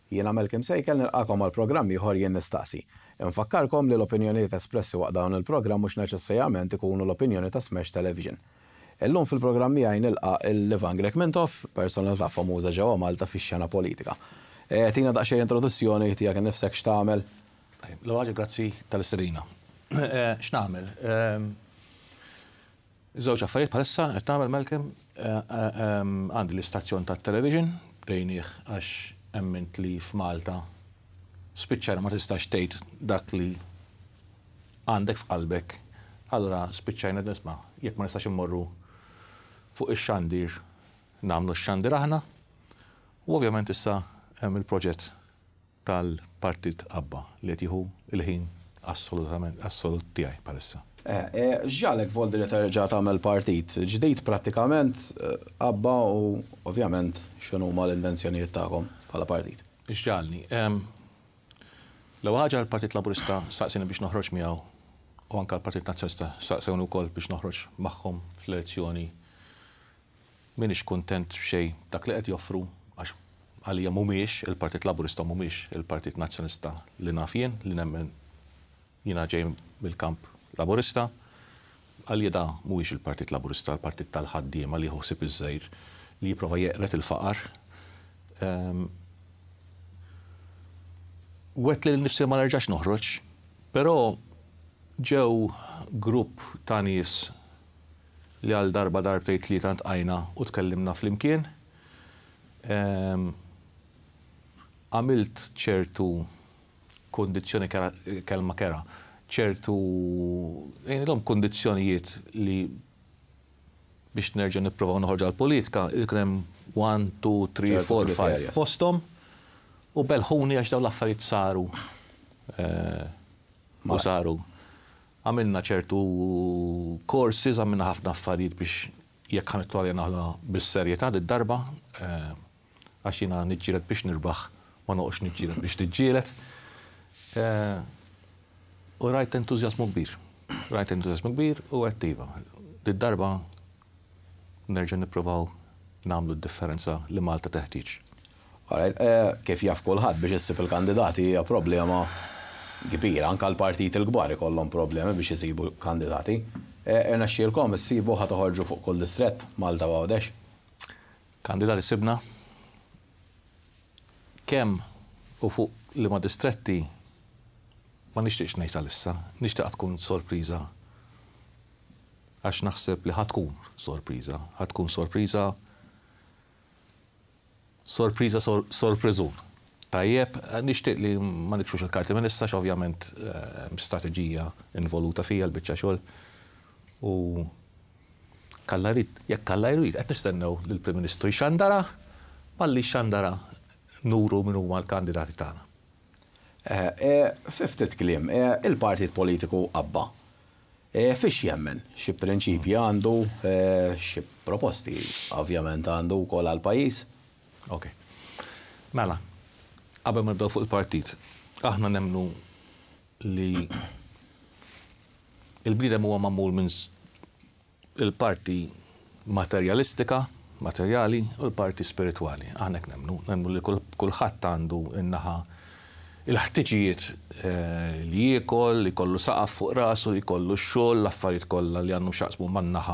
Jiena Malcolm Sejkel nilqakom għal programm ieħor jien nistaqsi. Infakkarkom li l-opinjonijiet espressi waqt dawn il-programm mhux neċessarjament ikunu l-opinjoni ta' Smash Television. Illum fil-programm miegħi nilqa' il-Ivan Grek Mintoff, personalità famuża ġewwa Malta fix-xena politika. Tina daqsxejn introduzzjoni tiegħek innifsek x'tagħmel. L-ewwel ħaġa grazzi tal-isterina. X'nagħmel? Żewġ affarijiet bħalissa qed nagħmel Malcolm għandi l-istazzjon tat-television bejnieh għax emmint li f'Malta spiċċara ma tistax tgħid dak li għandek f'qalbek. Allura spiċċajna nisma' jekk ma nistax immorru fuq ix-xandir nagħmlu x-xandir aħna. U ovvjament issa hemm il-proġett tal-Partit Abba li qed jieħu il-ħin assolut tiegħi bħalissa. X'ġalek voldi li terġa' tagħmel partit ġdid prattikament Abba u ovvjament x'inhuma l-intenzjonijiet tagħkom bħala partit? X'ġalni. L-ewwel ħaġa l-Partit Laburista saqsini biex noħroġ miegħu u anke l-Partit Nazzjonalista saqsewni wkoll biex noħroġ magħhom fl-elezzjoni. M'iniex kuntent b'xejn dak li qed joffru għax għalija mhumiex il-Partit Laburista mhumiex il-Partit Nazzjonalista li naf jien li nemmen jiena ġej mill-kamp Laburista, għalija da mhuwiex il-Partit Laburista, il-Partit tal-ħaddiema li jħossib iż-żgħir li jipprova jeqret il-faqar. Wet li l-nifsi ma nerġax noħroġ, però ġew grupp ta' nies li għal darba darbtejn tlieta ntqajna u tkellimna flimkien. Għamilt ċertu kondizzjoni kelma kera, ċertu kondizzjonijiet li biex nerġa' nipprovaw noħorġu għall-politika, il-krem 1, 2, 3, 4, 5 postom u belħuni għax dawn l-affarijiet saru. U saru. Għamilna ċertu courses, għamilna ħafna affarijiet biex jekk ħanittu għalja naħla bis-serjetà d-darba, għax jiena niġġieled biex nirbaħ, ma noqgħodx niġġieled biex tiġġieled. U rajt entużjażmu kbir. Rajt entużjażmu kbir u attiva. D-darba nerġa' nippruvaw nagħmlu d-differenza li Malta teħtieġ. Kif jaf kulħadd biex issib il-kandidati hija problema kbira, anke l-partit il-kbar ikollhom problemi biex isibu kandidati. Irnexxielkom issibu ħa toħorġu fuq kull distrett Malta Għawdex. Kandidati sibna kemm u fuq liema distretti ma nixtieqx ngħid għalissa, nixtieq tkun sorpriża. Għax naħseb li ħatkun sorpriża, sorpriżun. Tajjeb, nixtieq li ma nikxux il-karti minn issa ovvjament strateġija involuta fija l-biċċa xogħol. U jekk Kalla jrid qed nistennew lill-Prim Ministru jxandara, malli xandara nuru min huma l-kandidati tagħna. Ftit kliem, il-partit politiku Abba. Fiex jemmen, xi prinċipji għandu, xi proposti ovvjament għandu wkoll għall-pajjiż. Ok. Mela, qabel ma nibdew fuq il-partit, aħna nemmnu li il-bniedem huwa magħmul minn il-parti materjali u l-parti spiritwali. Aħna hekk nemmnu li kulħadd għandu in-naħa il-ħtiġijiet li jiekol, li kollu saqaf fuq rasu, li kollu x-xogħol, l-affarijiet kollha li għandhom xaqsmu man-naħa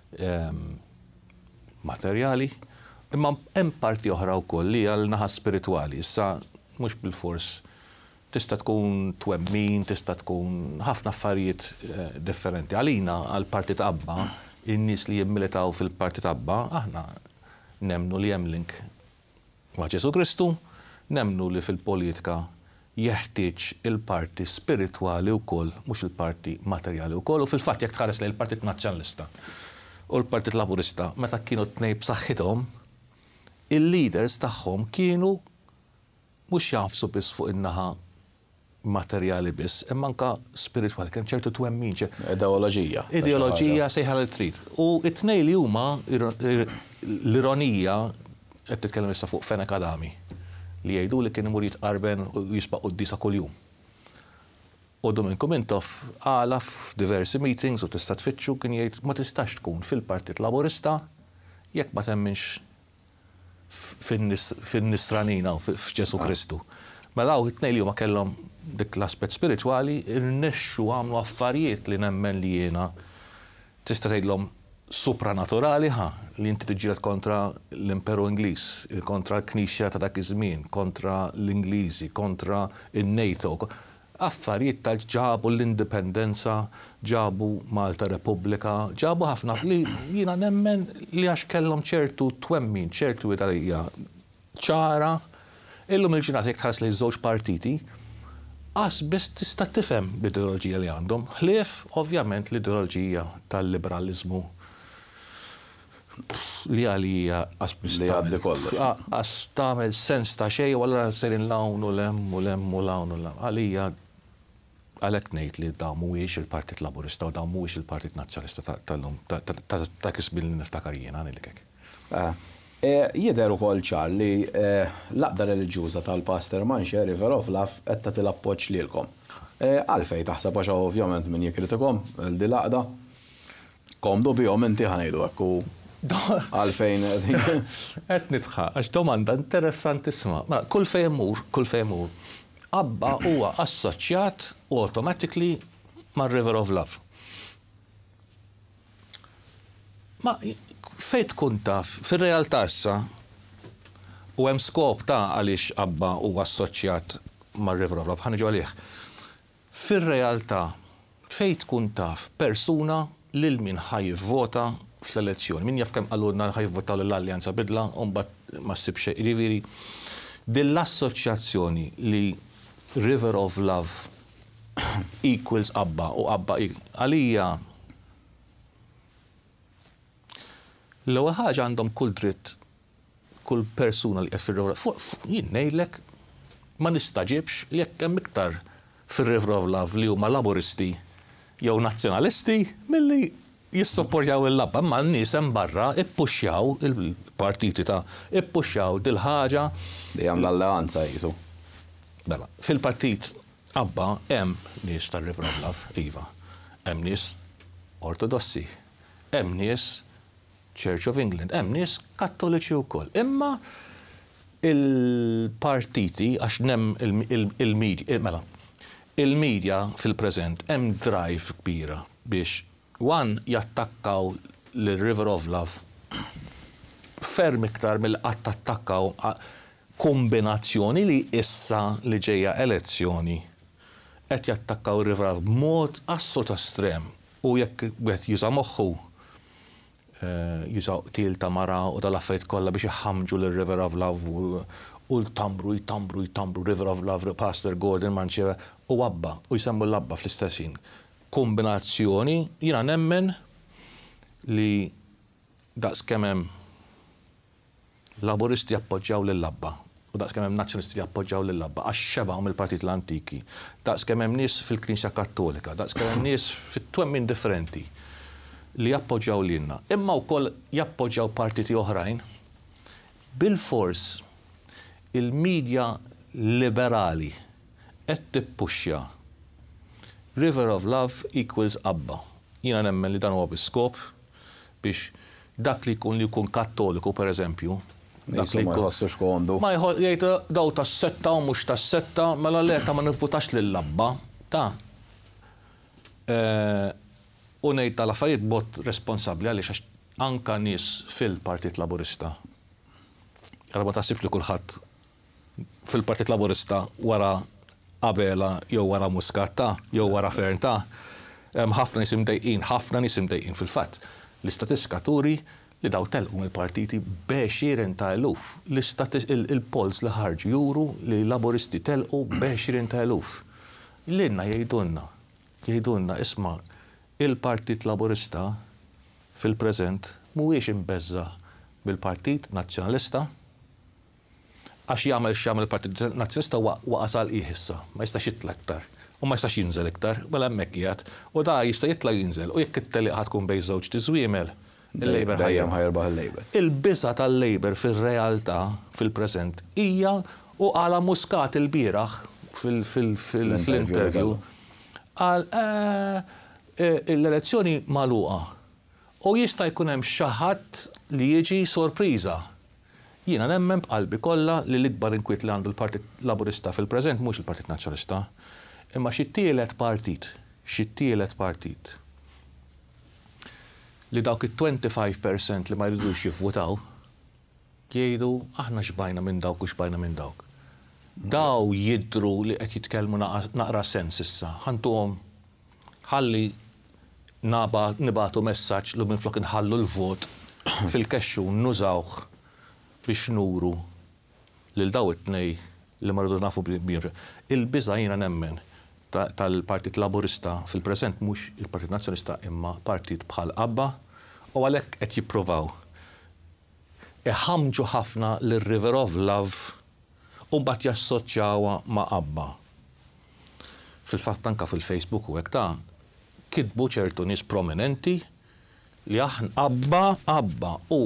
materjali. Imma hemm parti oħra wkoll li għal naħa spiritwali. Issa mhux bil-fors tista' tkun twemmin, tista' tkun ħafna affarijiet differenti. Għalina għall-Partit Abba, in-nies li jimmilitaw fil-Partit Abba, aħna nemmnu li hemm link ma' Ġesu Kristu, nemmnu li fil-politika jeħtieġ il-parti spiritwali wkoll, mhux il-parti materjali wkoll, u fil-fatt jekk tħares lejn il-Partit Nazzjonalista u l-Partit Laburista meta kienu tnejn b'saħħithom, il-leaders tagħhom kienu mhux jafsu biss fuq in-naħa materjali biss, imma anke spiritwali, kemm ċertu twemmin. Ideoloġija sejħa li trid. U t-tnejn li huma l-ironija qed titkellem issa fuq Fenek Adami li jgħidu li kien imur jitqarben u jisbaq qudiesa kuljum. U Dominiku Mintoff għala f'diversi meetings u tista' tfittxu kien jgħid ma tistax tkun fil-Partit Laburista jekk ma temminx fin-nisranina u f'Ġesu Kristu. Mela it-tnejn li huma kellhom dik l-aspett spiritwali irnexxu għamlu affarijiet li nemmen li jiena tista' tgħidlhom supranaturali li inti tiġġieled kontra l-Imperu Ingliż, kontra l-Knisja ta' dak iż-żmien, kontra l-Ingliżi, kontra in-NATO. Affarijiet tal-ġabu l-indipendenza, ġabu Malta Repubblika, ġabu ħafna li jiena nemmen li għax kellhom ċertu twemmin, ċertu italija ċara, illum il-ġurnata jekk tħares li żewġ partiti, biss tista' tifhem l-ideoloġija li għandhom. Ħlief, ovvjament, l-ideoloġija tal-liberalizmu li għalija li għaddi kollox. Għas tagħmel sens ta' xejn u allura serin lawnu lemmu lawnu lem. Għalija għalhekk ngħid li dawn mhuwiex il-Partit Laburista u dawn mhuwiex il-Partit Nazzjonalista tal-lum ta' kisbil li niftakar jiena għandek hekk. Jidher ukoll ċar li l-aqda reliġjuża tal-Pastor Manxie River of Love qed tagħti l-appoġġ lilkom. Għalfejn taħseb għax ovvjament min jikkritikom il-di laqda komdu bihom inti ħanejdu hekk u għalfejn qed nitħaq għax domanda interessantisma. Kull fejn mur. Abba huwa assoċjat automatically mar-River of Love. Ma fejn tkun taf, fir-realtà issa u hemm skop ta' għaliex Abba huwa assoċjat mar-River of Love, ħaniġu għalih. Fir-realtà fejn tkun taf persuna lil min ħajvvota fl-elezzjoni. Min jaf kemm qalulna ħajvvotaw l-Alleanza Bidla u mbagħad ma ssibx jiġifieri din l-assoċjazzjoni li River of Love equals Abba u Abba għalija l-ewwel ħaġa għandhom kull dritt kull persuna li qed fir-River of Love. Jien ngħidlek ma nistaġibx li jekk hemm iktar fir-River of Love li huma laburisti jew nazzjonalisti milli jissopporjaw il-labba, ma n-nies hemm barra ippuxjaw il-partiti ippuxjaw dil-ħaġa li hemm l-alleanza jisu. Mela, fil-partit Abba hemm nies tar-River of Love, iva. Hemm nies ortodossi, hemm nies Church of England, hemm nies kattoliċi wkoll. Imma il-partiti għax nemm il-medja, mela, il-medja fil-preżent hemm drive kbira biex jattakkaw l-River of Love ferm iktar mill-qatt attakkaw kombinazzjoni li issa li ġejja elezzjoni qed jattakkaw ir-River of Love b'mod assolut estrem u jekk wieħed juża moħħu jużaw til ta' mara u tal-affarijiet kollha biex iħammġu lir-River of Love u jtambru River of Love, Pastor Gordon Manxie u Abba u jsemmu l-Abba fl-istessin. Kombinazzjoni, jiena nemmen li daqskemm hemm laburisti appoġġjaw lill-Abba u daqskemm hemm nazzjonisti li appoġġjaw lill-Abba għax xebgħu mill-partit l-antiki, daqskemm hemm nies fil-Knisja Kattolika, daqskemm hemm nies fit-twemmin differenti li jappoġġjaw lilna. Imma wkoll jappoġġjaw partiti oħrajn bil-fors il-medja liberali qed tippuxxa River of Love equals Abba. Jiena nemmen li dan huwa biskop biex dak li jkun kattoliku pereżempju. Dak li ma jħossux kondu. Ma jgħid daw tas-setta u mhux tas-setta, mela leta ma nivvutax lill-Abba. U ngħid tal-affarijiet bot responsabbli għaliex anka nies fil-Partit Laburista. Għalba taħsib li kulħadd fil-Partit Laburista wara Abela jew wara Muscat jew wara Fern ħafna nies imdejqin fil-fatt. L-istatistika turi li daw telqu mill-partiti b'20,000 ta' eluf. Il-polls li ħarġu juru li laburisti telqu b'20,000 ta' eluf. L-inna jgħidulna isma' il-Partit Laburista fil-preżent mhuwiex imbeżza bil-Partit Nazzjonalista għax jagħmel x'jagħmel il-Partit Nazzjonalista waqasal issa, ma jistax jitla' iktar u ma jistax jinżel iktar, mela hemmhekk qiegħed u da jista' jitla' jinżel u jekk it-telliq tkun bejn żewġ tiżwiemel. Il-Labor dejjem ħajrbaħ il-Labor. Il-biża tal-Labor fir-realtà fil-preżent hija u għala Muscat il-bieraħ fil-interview għal l-elezzjoni magħluqa u jista' jkun hemm xi ħadd li jiġi sorpriża. Jiena nemmen b'qalbi kollha li l-ikbar inkwiet li għandu l-Partit Laburista fil-preżent mhux il-Partit Nazzjonalista, imma xi tielet partit li dawk it-25% li ma jridux jivvotaw jgħidu aħna xbajna minn dawk u xbajna minn dawk. Daw jidru li qed jitkellmu naqra sens issa. Ħantuhom ħalli nibatu messaġġ li minflok inħallu l-vot fil-kexxu nużawh biex nuru lil daw it-tnej li marridu nafu bir. Il-biża jiena nemmen tal-Partit Laburista fil-preżent mhux il-Partit Nazzjonalista imma partit bħal qabba u għalhekk qed jippruvaw iħammġu ħafna lir-River of Love u mbagħad jassoċjawha ma' qabba. Fil-fatt anke fil-Facebook u hekk kitbu ċertu nies prominenti li qabba u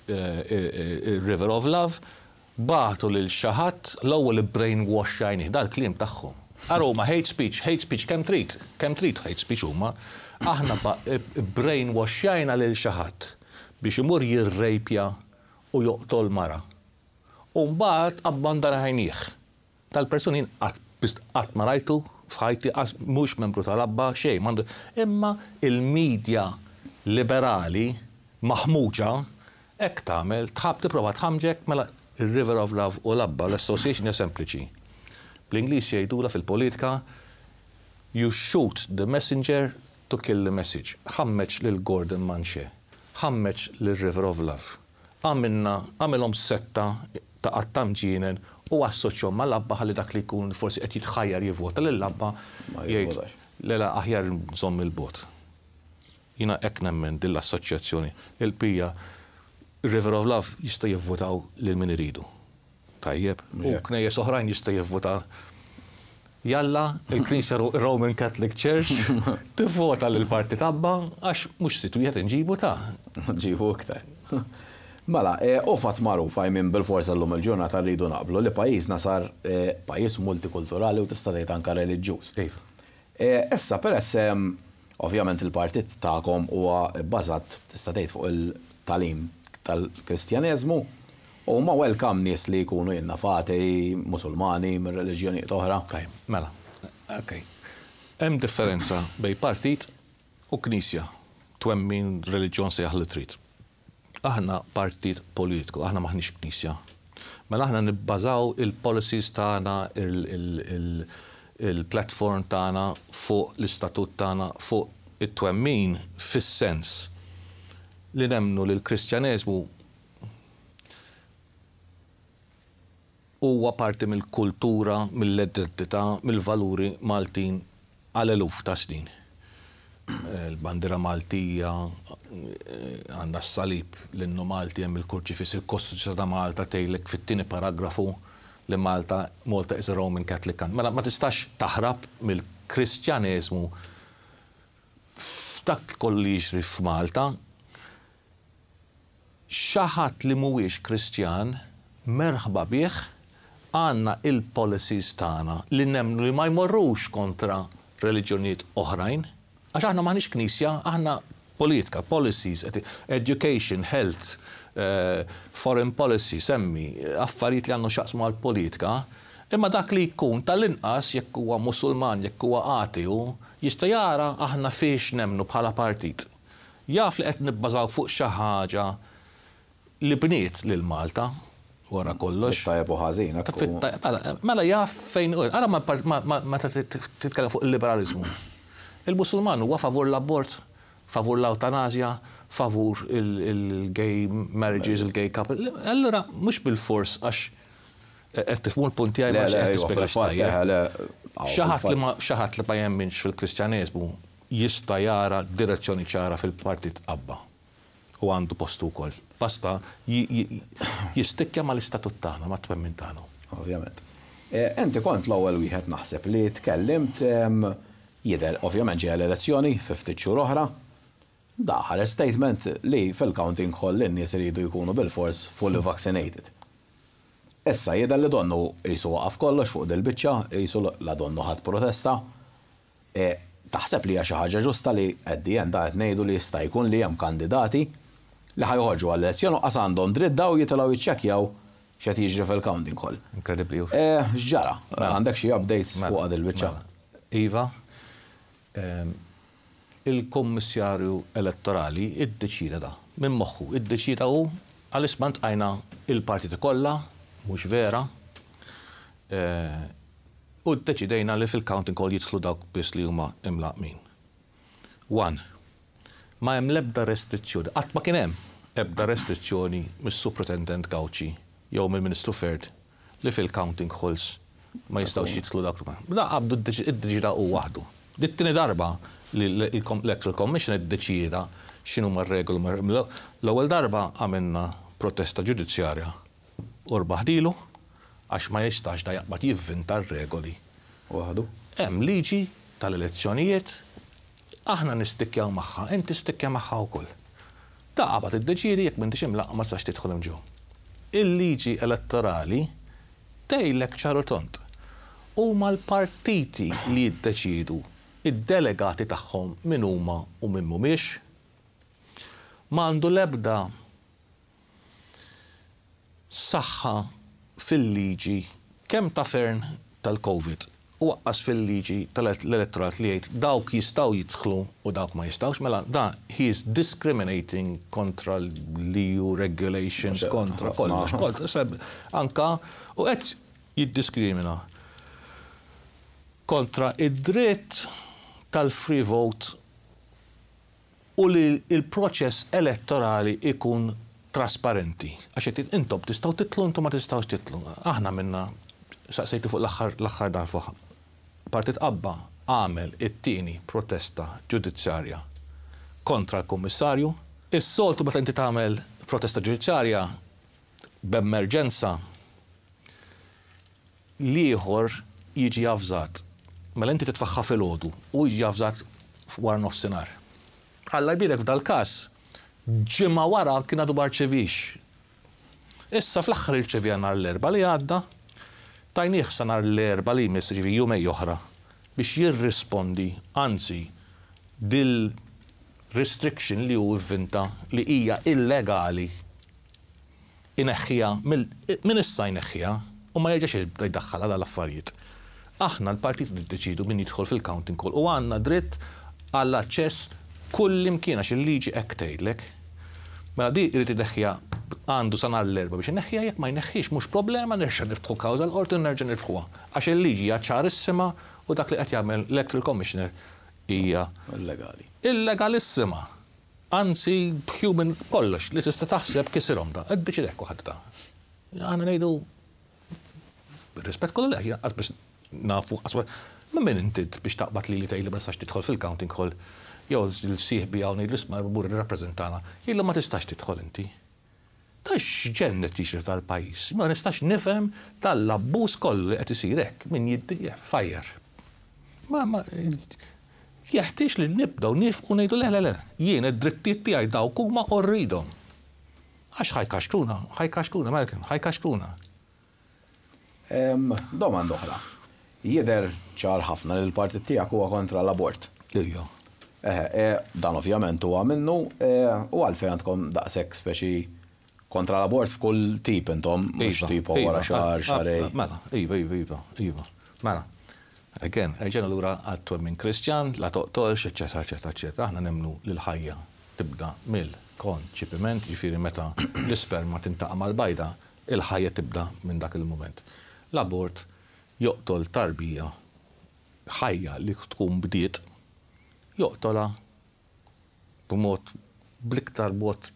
River of Love bagħtu lil xi ħadd l-ewwel brainwash jgħinih dal-kliem tagħhom. Aroma hate speech kemm trid hate speech huma. Aħna brainwash jgħina lil xi ħadd biex imur jirrejpja u joqtol mara. U mbagħad abbandana ħajnieh. Tal-personin qatt ma rajtu f'ħajti mhux membru tal-abba xejn m'għandu. Imma il-medja liberali maħmuġa hekk tagħmel tħabb tipprova tħammġek mela ir-River of Love u l-abba l-association hija sempliċi. Bl-Ingliż jgħidula fil-politika you shoot the messenger to kill the message. Ħammeġ lil Gordon Manche, ħammeġ lil River of Love. Għamilhom setta ta' qattamġienen u assoċjhom mal-abba ħalli dak li jkun forsi qed jitħajjar jivvota lill-abba jgħid lela aħjar nżomm il-bot. Jiena hekk nemmen din l-assoċjazzjoni. Il-pija River of Love jista' jivvotaw lil min iridu. Tajjeb, u knejjes oħrajn jista' jivvota jalla il-Knisja Roman Catholic Church tivvota lill-Partit Abba għax mhux situ wieħed inġibu ġibu iktar. Mela, u fatt magħrufa minn bil-forza llum il-ġurnata rridu naqblu li pajjiżna sar pajjiż multikulturali u tista' tgħid anke reliġjuż. Issa peress ovvjament il-partit tagħkom huwa bbażat tista' tgħid fuq il-tagħlim tal-Kristjaneżmu u huma welcome nies li jkunu innafati Musulmani minn reliġjonijiet oħra. Mela, hemm differenza bejn partit u knisja twemmin reliġjon sejjaħ li trid. Aħna partit politiku, aħna maħniex knisja. Mela aħna nibbażaw il-policies tagħna, il-platform tagħna fuq l-istatut tagħna fuq it-twemmin fis-sens li nemmnu li l-Kristjaneżmu huwa parti mill-kultura, mill-identità, mill-valuri Maltin għal eluf ta' snin. Il-bandira Maltija, għandha s-salib l-innu Malti hemm il-kurċifis il-Kostituzzjoni ta' Malta tgħidlek fit-tieni paragrafu li Malta is a Roman Catholic country. Ma tistax taħrab mill-Kristjaneżmu f'dak kollu jiġri f'Malta. Xi ħadd li mhuwiex Kristjan merħba bih għandna il-policies tagħna li nemmnu li ma jmorrux kontra reliġjonijiet oħrajn. Għax aħna maħniex knisja, aħna politika, policies, education, health, foreign policy, semmi, affarijiet li għandu xaqsmu għal-politika, imma dak li jkun tal-inqas jekk huwa Musulman, jekk huwa ateu, jista' jara aħna fiex nemnu bħala partit. Jaf li qed nibbażaw fuq xi ħaġa li bniet lil Malta wara kollox. Tajjeb u ħażin. Mela jaf fejn ara ma titkellem fuq il-liberalizmu. Il-Musulman huwa favur l-abort, favur l-eutanasja, favur il-gay marriages, il-gay couple. Allora, mhux bil-fors għax qed tifhmu l-punti għaj ma qed tispjegax xi ħadd li ma jemminx fil-Kristjaneżmu jista' jara direzzjoni ċara fil-Partit Abba u għandu postu wkoll. Basta jistikkja mal-istatut tagħna, ma twemmin tagħna. Ovvjament. Enti kont l-ewwel wieħed naħseb li tkellimt jidher ovvjament ġej l-elezzjoni 50 xhur oħra, daħal statement li fil-counting hall in-nies iridu jkunu bil-fors fully vaccinated. Issa jidher li donnu qisu waqaf kollox fuq dil-biċċa, qisu la donnu ħadd protesta. Taħseb li hija xi ħaġa ġusta li at the end qed ngħidu li jista' jkun li hemm kandidati li ħajħorġu għall-elezzjoni qas għandhom dritt daw jitilgħu jiċċekkjaw x'qed jiġri fil-counting hall. Incredibly. Ġara, għandek xi updates fuq għad il-biċċa? Iva, il-Kommissarju Elettorali iddeċida da, minn moħħu, iddeċida hu għal-isbant għajna il-partiti kollha, mhux vera, u ddeċidejna li fil-counting hall jidħlu dawk biss li huma imlaqmin. 1. Ma hemm l-ebda restrizzjoni, qatt ma kien hemm ebda restrizzjoni mis-Superintendent Gawċi jew mill-Ministru Ferd li fil-counting halls ma jistgħux jidħlu dawk. Da qabdu id-deċida u waħdu. Dit-tieni darba li l-Electoral Commission iddeċida x'inhu mar-regoli. L-ewwel darba għamilna protesta ġudizzjarja u rbaħdilu għax ma jistax da jaqbad jivvinta r-regoli. Waħdu. Hemm liġi tal-elezzjonijiet, aħna nistikkjaw magħha, inti stikkja magħha wkoll. Da qabad iddeċiedi jekk m'intix imlaqqa ma tistax tidħol imġu. Il-liġi elettorali tgħidlek ċaru tont. Huma l-partiti li jiddeċiedu id-delegati tagħhom min huma u min mhumiex. M'għandu l-ebda saħħa fil-liġi kemm ta' fern tal-COVID u waqqas fil-liġi tal-elettorat li jgħid dawk jistgħu jidħlu u dawk ma jistgħux, mela da he is discriminating kontra l-EU regulations, kontra kollox, anka u qed jiddiskrimina kontra id-dritt tal-free vote u li il-proċess elettorali ikun trasparenti. Għax intom tistgħu titlu, intom ma tistgħux titlu. Aħna minna saqsejtu fuq l-aħħar dar fuq. Partit Qabba għamel it-tieni protesta ġudizzjarja kontra l-Kummissarju. Is-soltu meta inti tagħmel protesta ġudizzjarja b'emerġenza l-ieħor jiġi avżat. Mela inti titfaħħa filgħodu u jiġi avżat wara nofsinhar. Alla jbirek f'dal-każ ġimgħa wara kien għadu barċevix. Issa fl-aħħar irċevija nhar l-erba' li għadda, tajnieh sa nhar l-erba' li jmiss ġifi jumej oħra biex jirrispondi, anzi dil-restriction li hu vvinta li hija illegali ineħħija minn issa jneħħija u ma jerġax jibda jdaħħal għal affarijiet. Aħna l-partit niddeċidu min jidħol fil-counting hall u għandna dritt għall-aċċess kull imkien għax il-liġi hekk tgħidlek. Mela di jrid ineħħija għandu sa nhar l-erba' biex ineħħija jekk ma jneħħix mhux problema nerġa' niftħu kawża l-qorti u nerġa' nirbħuha. Għax il-liġi hija ċarissima u dak li qed jagħmel l-Electoral Commissioner hija illegali. Illegalissima. Anzi human kollox li tista' taħseb kisirhom da. Iddeċid hekk waħda ta'. Aħna ngħidu rispett kollu li biex nafu ma min intid biex taqbad li tgħidli ma tistax tidħol fil-counting hall. Jew il-sieħbi hawn ngħidlu isma' bur irrappreżentana. Jgħidlu ma tistax tidħol inti. Tax ġennet tixrif tal-pajjiż. Ma nistax nifhem tal-abbuż kollu li qed isir hekk min fajjar. Ma jeħtieġ li nibdew nifqu ngħidu le. Jien id-drittijiet tiegħi dawk huma orridhom. Għax ħajkaxtruna, Malcolm, ħajkaxtruna. Domanda oħra. Jidher ċar ħafna li l-partit tiegħek huwa kontra l-abort. Ejja. Dan ovvjament huwa minnu u għalfejn għandkom daqshekk speċi kontra l-abort f'kull tip intom, mhux tip wara xarej. Mela, iva. Mela. Again, ġena lura għat-twemmin Kristjan, la toqtolx, eċetera. Aħna nemmnu li l-ħajja tibda mill-konċipiment, ġifieri meta l-isperma tintaqa' mal-bajda, il-ħajja tibda minn dak il-mument. L-abort joqtol tarbija ħajja li tkun bdiet joqtola b'mod bliktar bot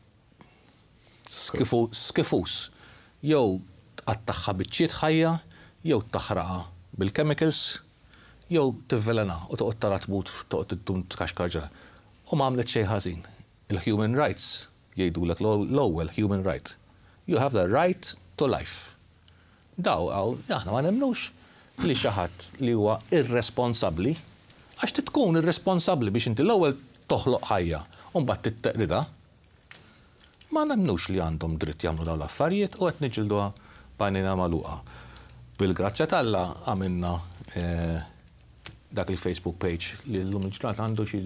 skifus. Jew tqattaħħa biċċiet ħajja, jew taħraqa bil-chemicals, jew tivvelena u toqgħod tara tmut toqgħod iddum tkaxkarġa. U ma għamlet xejn ħażin. Il-human rights jgħidulek l-ewwel human right. You have the right to life. Daw aħna ma nemnux li xi ħadd li huwa irresponsabbli għax tkun irresponsabbli biex inti l-ewwel toħloq ħajja u mbagħad titteqrida. Ma nemnux li għandhom dritt jagħmlu dawn l-affarijiet u qed niġilduha bajnejna magħluqa. Bil-grazzja t'Alla għamilna dak il-Facebook page li llum il-ġurnata għandu xi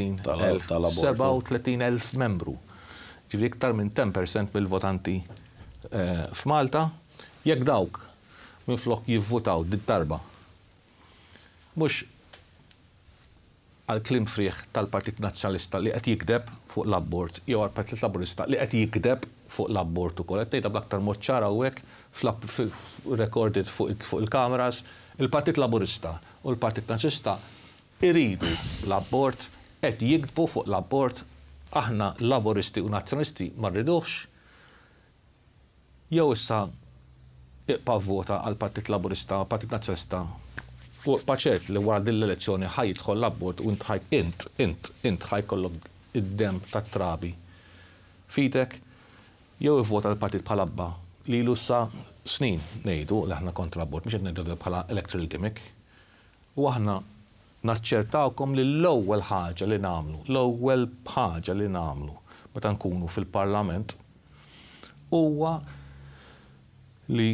37,000 membru. Ġifieri iktar minn 10% mill-votanti f'Malta, jekk dawk minflok jivvutaw dit-darba. Mhux għal-klim friħ tal-Partit Nazzjonalista li qed jikdeb fuq l-abbort, jew għal-Partit Laburista li qed jikdeb fuq l-abbort ukoll. Qed ngħidha bl-aktar mod ċara hawnhekk recorded fuq il-kameras, il-Partit Laburista u l-Partit Nazzjonalista iridu l-abbort, qed jikdbu fuq l-abbort, aħna Laburisti u Nazzjonalisti ma rridux. Jew issa iqpa' vota għal-Partit Laburista u Partit Nazzjonalista u paċert li wara din l-elezzjoni ħajidħol l-abbord u int ħajkollok id-dem tat-trabi fidek, jew ivvota l-partit bħala abba li lussa snin ngħidu li aħna kontra l-abbord, mhux qed ngħidu bħala electoral gimmick. U aħna naċċertawkom li l-ewwel ħaġa li nagħmlu meta nkunu fil-Parlament huwa li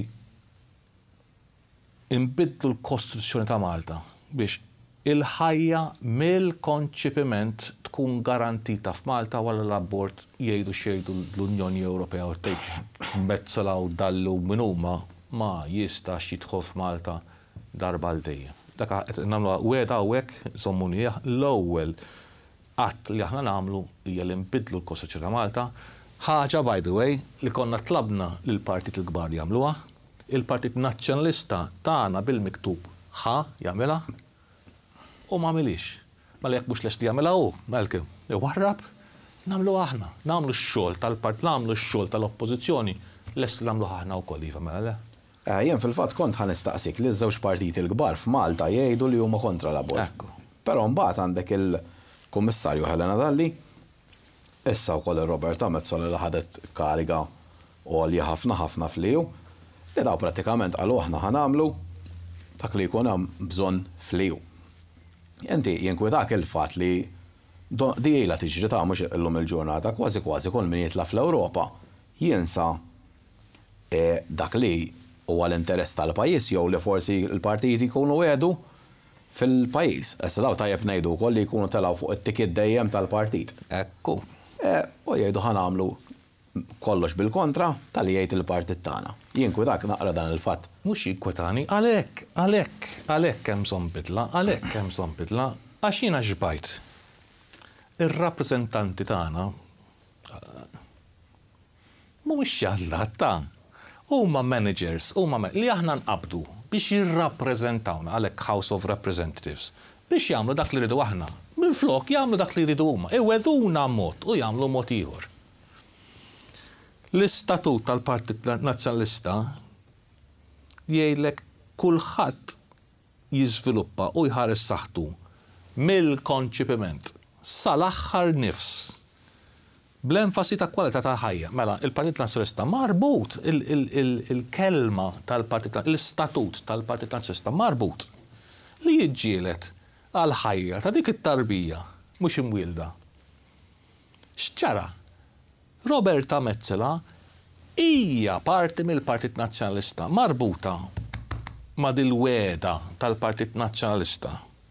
inbidlu l-Kostituzzjoni ta' Malta biex il-ħajja mill-konċipiment tkun garantita f'Malta wara l-abbort jgħidu xejdu l-Unjoni Ewropea u tgħid mezzolaw dallu min huma ma jistax jidħol f'Malta darba l dejjem. Dak qed nagħmlu weda hawnhekk żommuni l-ewwel qatt li aħna nagħmlu hija li nbidlu l-Kostituzzjoni ta' Malta. Ħaġa by the way li konna tlabna lill partit il-kbar jagħmluha. Il-Partit Nazzjonalista tagħna bil-miktub jagħmilha u ma għamilix. Mela jekk mhux lest jagħmilha hu, Malcolm, warrab, nagħmlu aħna, nagħmlu x-xogħol tal-part, nagħmlu x-xogħol tal-oppożizzjoni, lest nagħmlu aħna wkoll iva mela le. Jien fil-fatt kont ħanistaqsik li ż-żewġ partiti l-kbar f'Malta jgħidu li huma kontra l-abort. Però mbagħad għandek il-Kummissarju Helena Dalli, issa wkoll ir-Roberta Metsola li ħadet kariga għolja ħafna f'liju. Li daw pratikament għalu aħna ħanamlu dak li jkun hemm bżonn fliju. Inti jinkwetak il-fatt li di ilha tiġri ta' mhux illum il-ġurnata kważi kull min jitla fl-Ewropa jinsa dak li huwa l-interess tal-pajjiż jew li forsi l-partiti jkunu għedu fil-pajjiż. Issa daw tajjeb ngħidu wkoll li jkunu telgħu fuq it-tikiet dejjem tal-partit. Ekku. U jgħidu ħanamlu kollox bil-kontra tal-li jgħid il-partit tagħna. Jinkwetak naqra dan il-fatt. Mhux jinkwetani, għalhekk hemm bżonn bidla, għax jiena ġbajt. Ir-rappreżentanti tagħna mhumiex xallat huma managers, li aħna nqabdu biex jirrappreżentawna għalhekk House of Representatives biex jagħmlu dak li rridu aħna. Minflok jagħmlu dak li rridu huma, iweduna mod u jagħmlu mod ieħor. L-istatut tal-Partit Nazzjonalista jgħidlek kulħadd jiżviluppa u jħares saħħtu mill-konċipiment sal-aħħar nifs bl-enfasi ta' kwalità ta' ħajja. Mela, il-Partit Nazzjonalista marbut il-kelma tal-Partit, l-istatut tal-Partit Nazzjonalista marbut li jiġġieled għal ħajja ta' dik it-tarbija mhux imwielda. X'ċara? Roberta Metsola hija parti mill-Partit Nazzjonalista marbuta ma' dil-weda tal-Partit Nazzjonalista.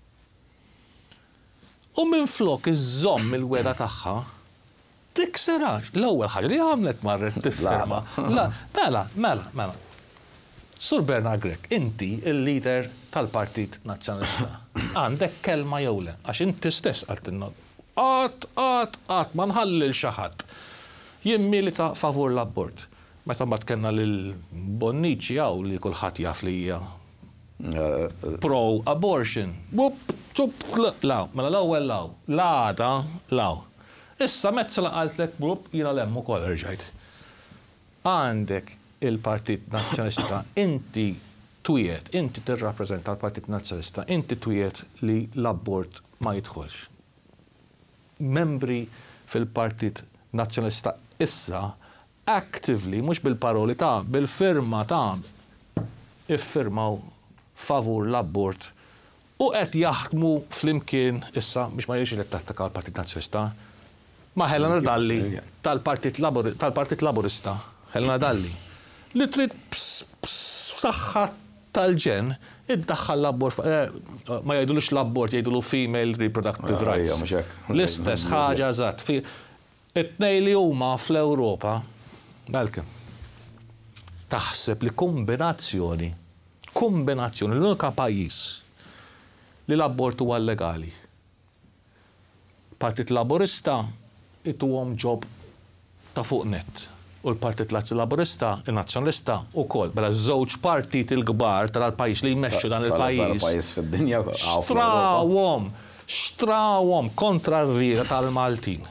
U minflok iżomm il-weda tagħha tikserax. L-ewwel ħaġa li għamlet marret tifferma. Mela. Sur Bernard Grech, inti il-leader tal-Partit Nazzjonalista. Għandek kelma jew le, għax inti stess qaltilna. Qatt ma nħallil xi ħadd. Jien milita favur l-abbort. Meta mbagħad kellna lil Bonnici hawn li kulħadd jaf li hija pro-abortion. Law, mela l-ewwel law. Issa Metsola qaltlek jiena lemm ukoll rġajt. Għandek il-Partit Nazzjonalista, inti tirrappreżenta l-Partit Nazzjonalista, inti twiet li l-abbort ma jidħolx. Membri fil-Partit Nazzjonalista issa actively, mhux bil-paroli bil-firma iffirmaw favur l-abbort u qed jaħdmu flimkien issa biex ma jiġix li tattakkaw l-Partit Nazzjonalista ma' Helena Dalli tal-Partit Laburista, Helena Dalli, li trid b'saħħa tal-ġen iddaħħal l-abbort, ma jgħidulux l-abbort, jgħidulu female reproductive rights. L-istess ħaġa eżatt. It-tnej li huma fl-Ewropa, Malcolm, taħseb li kombinazzjoni l-unika pajjiż li l-abort huwa legali. Partit Laburista ituhom ġob ta' fuq net. U l-Partit Laburista, il-Nazzjonalista wkoll bela żewġ partit il-kbar tal-pajjiż li jmexxu dan il-pajjiż. fid-dinja Xtrawhom kontra r-rieda tal-Maltin.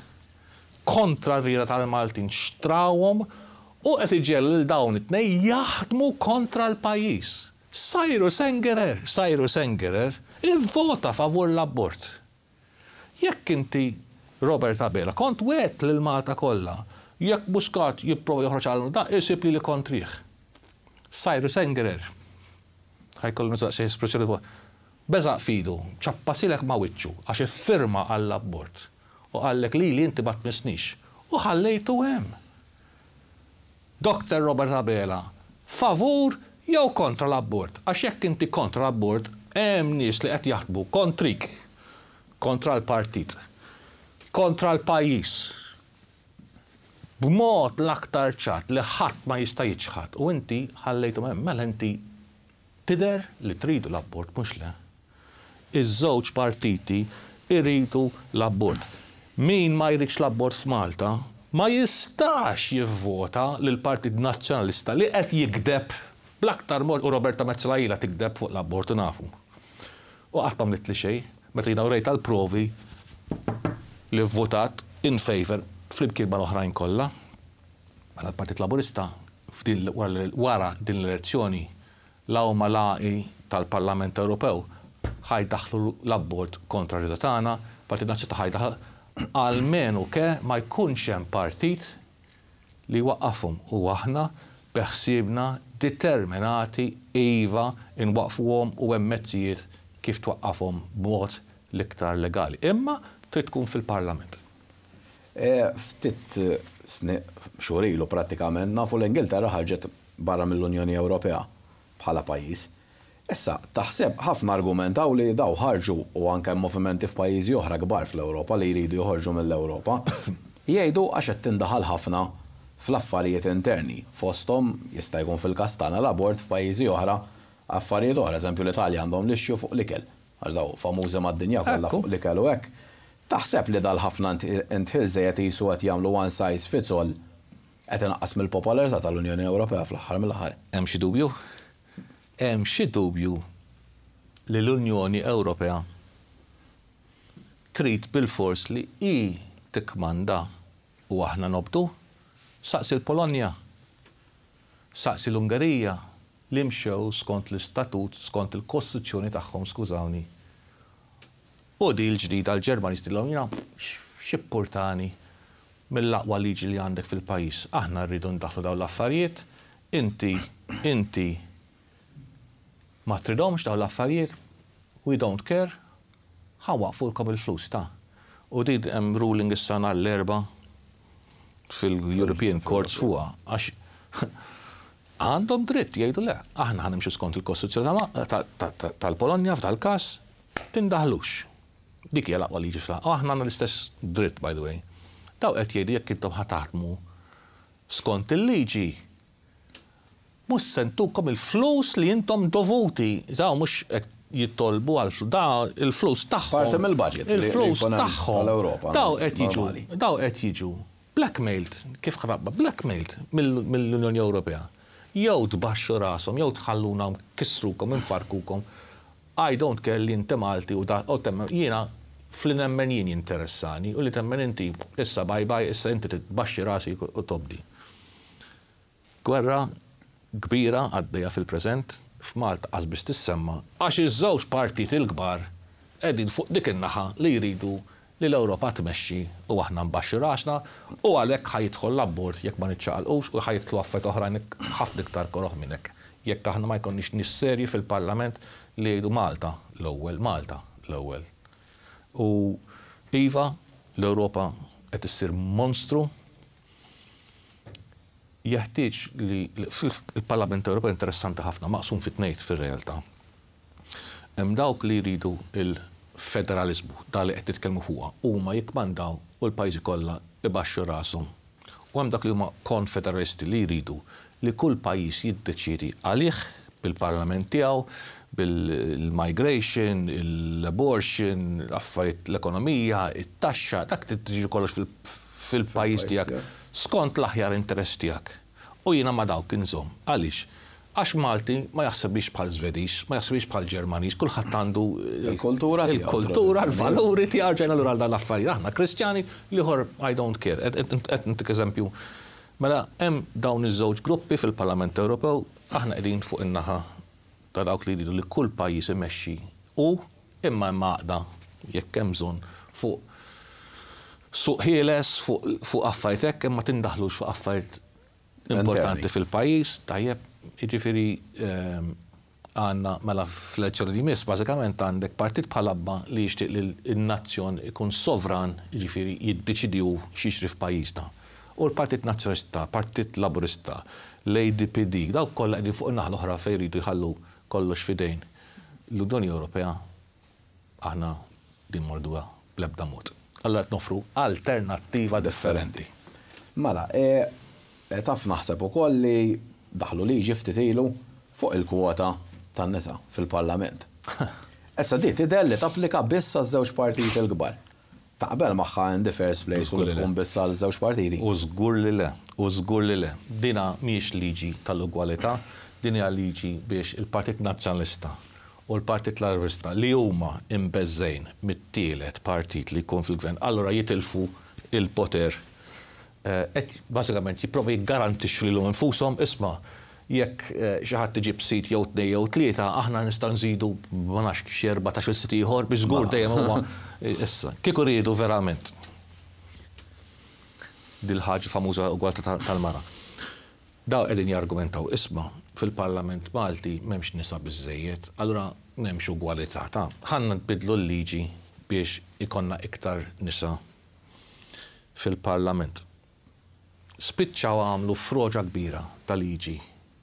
Xtrawhom u qed iġel lil dawn it-tnejn jaħdmu kontra l-pajjiż. Cyrus Sengerer ivvota favur l-abort. Jekk inti Robert Abela kont wet lil Malta kollha, jekk Muscat jipprova joħroġ għal da isib li kontrih. Cyrus Sengerer ħajkollu nistaqsi espressjoni fuq. Beżaq fidu, ċappasilek ma' wiċċu għax iffirma għall-abort u għallek li inti ma tmissnix u ħallejtu hemm. Dr. Robert Abela, favur jew kontra l-abort, għax jekk inti kontra l-abort, hemm nies li qed jaħdmu kontrik, kontra l-partit, kontra l-pajjiż. B'mod l-aktar ċat li ħadd ma jista' jiġħad u inti ħallejtu hemm, mela inti tidher li tridu l-abort mhux le. Iż-żewġ partiti iridu l-abort. Min ma jridx l-abort f'Malta ma jistax jivvota lil Partit Nazzjonalista li qed jikdeb bl-aktar mod u Roberta Metsola ilha tikdeb fuq l-abort u nafu. U qatt m'għamlet li xejn, meta jiena wrejt għall-provi li vvotat in favor flimkien mal-oħrajn kollha. Mela l-Partit Laburista wara din l-elezzjoni l-awma laqi tal-Parlament Ewropew ħajdaħlu l-abort kontra r-rieda tagħna, Partit Nazzjonalista ħajdaħlu għalmenu ke ma jkunx hemm partit li waqqafhom u aħna beħsiebna determinati iva inwaqfuhom u hemm mezzijiet kif twaqqafhom b'mod l-iktar legali. Imma trid tkun fil-Parlament. Ftit xhur ilu prattikament nafu l-Ingilterra ħarġet barra mill-Unjoni Ewropea bħala pajjiż. Issa, taħseb ħafna argumentaw li daw ħarġu u anke movimenti f'pajjiżi oħra kbar fl-Ewropa li jridu joħorġu mill-Ewropa, jgħidu għax qed tindaħal ħafna fl-affarijiet interni. Fosthom jista' jkun fil-kastana l-abort f'pajjiżi oħra, affarijiet oħra, eżempju l-Italja għandhom l-ixju fuq l-ikel, għax daw famużi mad-dinja kollha fuq l-ikel u hekk. Taħseb li dal-ħafna intħilżej qed jisu qed jagħmlu one size fits all qed inaqqas mill-popolarità tal-Unjoni Ewropea fl-aħħar mill-aħħar. Hemm xi dubju? Hemm xi dubju li l-Unjoni Ewropea trid bil-fors li hi tikmanda u aħna nobdu. Saqsi l-Polonja, saqsi l-Ungerija li mxew skont l-istatut, skont il-Kostituzzjoni tagħhom, skużawni. U di l-ġdida l-Ġermanisti l-għomina xippurtani mill-aqwa liġi li għandek fil-pajis. Aħna rridu ndaħlu daw l-affarijiet, inti ma tridomx daw l-affarijiet, we don't care, ħawaqfulkom il-flus ta'. U di hemm ruling is-sana l-erba fil-European Courts fuqha għax għandhom dritt jgħidu le. Aħna ħanimxu skont il-Kostituzzjoni tal-Polonja f'dal-każ tindaħlux. Dik hija l-aqwa liġi f'la. Aħna għandna l-istess dritt, by the way. Daw qed jgħidu jekk intom ħataħdmu skont il-liġi mhux se ntukom il-flus li intom dovuti. Daw mhux qed jittolbu għal il-flus tagħhom. Parti mill-budget. Il-flus tagħhom. tal-Ewropa. Daw qed jiġu blackmailed, kif ħabba blackmailed mill-Unjoni Ewropea. Jew tbaxxu rashom, jew tħalluna kissrukom, infarkukom. I don't care li inti Malti u jiena fl-nemmen jien jinteressani u li temmen inti issa bye, issa inti tbaxxi rasi u tobdi. Gwerra kbira għaddejja fil-preżent f'Malta qasbis tissemma għax iż-żewġ partit il-kbar qegħdin fuq dik in-naħa li jridu li l-Ewropa tmexxi u aħna nbaxxu rasna u għalhekk ħajidħol l-abbord jekk ma niċċaqalqux u ħajidħlu affarijiet oħrajn ħafna iktar koroħ minn hekk. Jekk aħna ma jkollniex nies serji fil-Parlament li jgħidu Malta l-ewwel. U iva l-Ewropa qed issir monstru. Jeħtieġ li il-Parlament Ewropew interessanti ħafna maqsum fit-tnejn fir-realtà. Hemm dawk li jridu il-federalizmu li qed titkellmu fuqha huma jikkmandaw u l-pajjiżi kollha ibaxxu rashom. U hemm dak li huma konfederalisti li jridu li kull pajjiż jiddeċiedi għalih bil-parlament tiegħu, bil-migration, l-abortion, affarijiet l-ekonomija, it-taxxa, dak tiġi kollox fil-pajjiż tiegħek skont l-aħjar interess tiegħek. U jiena ma dawk inżomm. Għaliex? Għax Malti ma jaħsebix bħal Żvediż, ma jaħsebix bħal Ġermaniż, kulħadd għandu il-kultura, l-valuri tiegħu ġejna lura dan l-affarijiet. Aħna Kristjani liħor I don't care. Qed intik eżempju. Mela hemm dawn iż-żewġ gruppi fil-Parlament Ewropew, aħna qegħdin fuq in-naħa ta' dawk li jridu li kull pajjiż imexxi u imma hemm għaqda jekk hemm bżonn fuq suq ħieles fuq affarijiet hekk imma tindaħlux fuq affarijiet importanti fil-pajjiż, tajjeb. Jiġifieri għandna mela fl-elezzjoni li jmiss bażikament għandek partit bħal-abba li jixtieq li n-nazzjon ikun sovran, jiġifieri jiddeċidiju x'jixri f'pajjiżna. U l-Partit Nazzjonalista, Partit Laburista, l-ADPD, dawk kollha qegħdin fuq in-naħa l-oħra fejn jridu jħallu kollox f'idejn. L-Unjoni Ewropea aħna din morduha bl-ebda mod. Allura qed nofru alternattiva differenti. Mela, taf naħseb ukoll li daħlu liġi ftit ilu fuq il-kwota tan-nisa fil-Parlament. Issa di tidher li tapplika biss għaż-żewġ partijiet il-kbar. Taqbel magħha in the first place u li tkun biss għal-żewġ partiti. U żgur li le. Dina mhijiex liġi tal-ugwalità, din hija liġi biex il-Partit Nazzjonalista u l-Partit Laburista li huma imbeżżejn mit-tielet partit li jkun fil-gvern, allura jitilfu il-poter. Bażikament jipprovi jiggarantixxu lilhom infushom isma' jekk xi ħadd iġib sit jew tnejn jew tlieta, aħna nistgħu nżidu ma nafx xi 14-il sit ieħor biex żgur dejjem huma issa. Kieku riedu verament. Dil-ħaġa famuża ugwalità tal-mara. Daw qegħdin jargumentaw isma' fil-Parlament Malti m'hemmx nisa biżżejjed, allura m'hemmx ugwalità ta' ħanna nbidlu l-liġi biex ikonna iktar nisa fil-Parlament. Spiċċaw għamlu froġa kbira tal-liġi.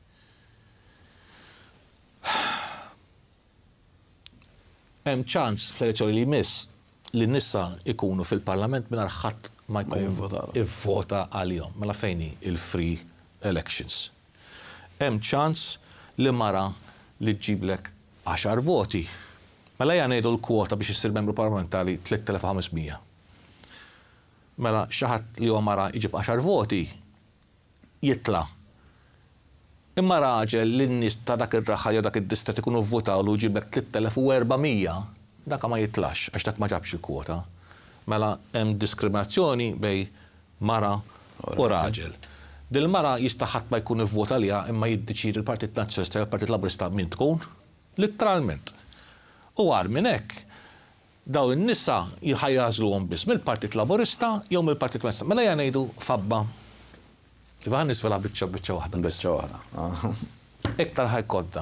Hemm ċans fl-elezzjoni li jmiss li n-nisa ikunu fil-Parlament mingħajr ħadd ma jkun ivvota għalihom. Mela fejn il-free elections. Hemm ċans li mara li tġiblek 10 voti. Mela hija ngħidu l-kwota biex issir membru parlamentari 3500. Mela xi ħadd li huwa mara jġib 10 voti jitla'. Imma raġel li n-nies ta' dak ir-raħħa jew dak id-distret ikunu vvotaw lu jġibek 3400, dak ma jitlax għax dak ma ġabx il-kwota. Mela hemm diskriminazzjoni bej mara u raġel. Dil-mara jista' ħadd ma jkun ivvota liha imma jiddeċiedi l-Partit Nazzjonalista jew il-Partit Laburista min tkun, litteralment. U għar minn hekk daw in-nisa jħajjażluhom biss mill-Partit Laburista jew mill-Partit Nazzjonalista. Mela hija ngħidu fabba. Iva nisvela biċċa waħda. Biċċa waħda. Iktar ħajkodda.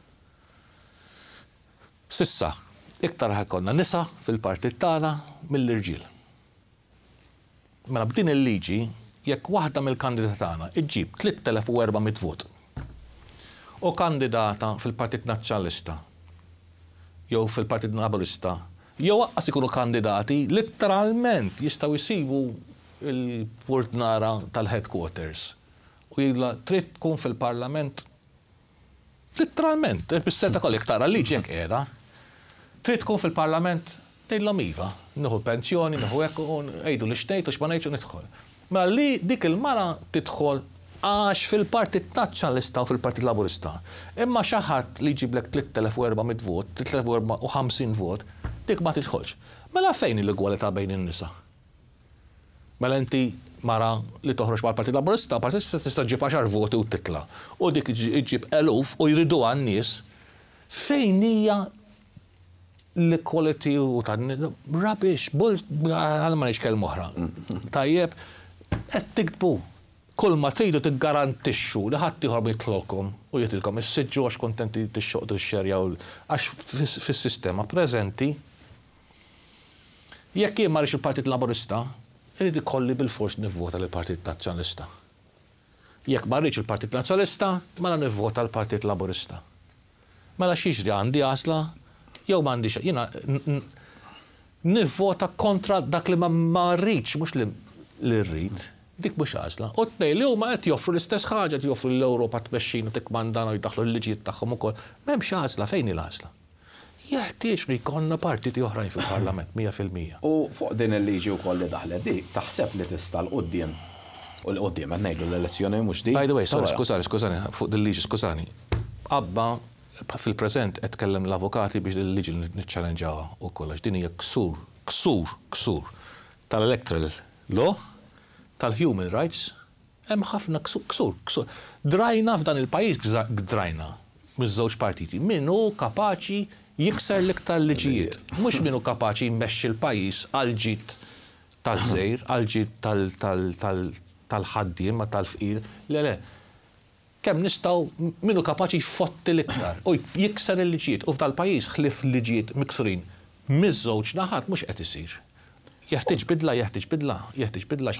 Sissa, iktar ħajkodna nisa fil-partit tagħna mill-irġiel. Mela b'din il-liġi jekk waħda mill-kandidati tagħna iġġib 3400 vot u kandidata fil-Partit Nazzjonalista jew fil-Partit Laburista jew waqqas ikunu kandidati litteralment jistgħu jsibu il-purtnara tal-headquarters u jgħidla trid tkun fil-Parlament litteralment, bis-seta kollek tara liġi hekk qiegħda. Trid tkun fil-Parlament tgħidlhom iva, nieħu pensjoni, nieħu hekk u ngħidu li xtejt u x'ma ngħidx u nidħol. Ma li dik il-mara tidħol għax fil-Partit Nazzjonalista u fil-Partit Laburista. Imma xi ħadd li jġiblek 3400 vot, 3450 vot, dik ma tidħolx. Mela fejn l-igwalità bejn in-nisa? Mela inti mara li toħroġ mal-Partit Laburista, partit tista' ġib 10 voti u titla. U dik iġib eluf u jridu għan-nies fejn hija l-equality u rubbish, bull għal ma nixkel moħra. Tajjeb, qed tiktbu. Kull ma tridu tiggarantixxu li ħadd ieħor jitlolkom u jitilkom issiġġu għax kontenti tixxoqdu x-xerjaw għax fis-sistema preżenti jekk jien ma rix il-Partit Laburista irid ikolli bil-fors nivvota lill-Partit Nazzjonalista. Jekk ma rridx il-Partit Nazzjonalista, mela nivvota l-Partit Laburista. Mela x'jiġri għandi għażla jew m'għandix jiena nivvota kontra dak li ma rridx mhux li rrid. dik mhux għażla. U t-tnejn li huma qed joffru l-istess ħaġa, qed joffru l-Ewropa tmexxina tikmandana u jdaħħlu l-liġijiet tagħhom ukoll. M'hemmx għażla fejn il-għażla. Jeħtieġ li jkollna partiti oħrajn fil-Parlament 100%. U fuq din il-liġi wkoll li daħlet di, taħseb li tista' l-qudiem. U l-qudiem qed ngħidu l-elezzjoni mhux di. By the way, skużani, fuq din liġi skużani. Qabba fil-preżent qed tkellem l-avukati biex din il-liġi niċċallenġawha u kollox. Din hija ksur tal-electoral law, tal-human rights, hemm ħafna ksur. Drajna f'dan il-pajjiż drajna miż-żewġ partiti. Minnu kapaċi jikser l-iktar liġijiet. Mhux minnu kapaċi jmexxi l-pajjiż għal ġid tal-żejr, għal ġid tal-ħaddiem ma tal-fqir. Le. Kemm nistgħu minnu kapaċi jfotti l-iktar u jikser il-liġijiet. U f'dal-pajjiż ħlif liġijiet miksurin miż-żewġ naħat mhux qed isir. Jeħtieġ bidla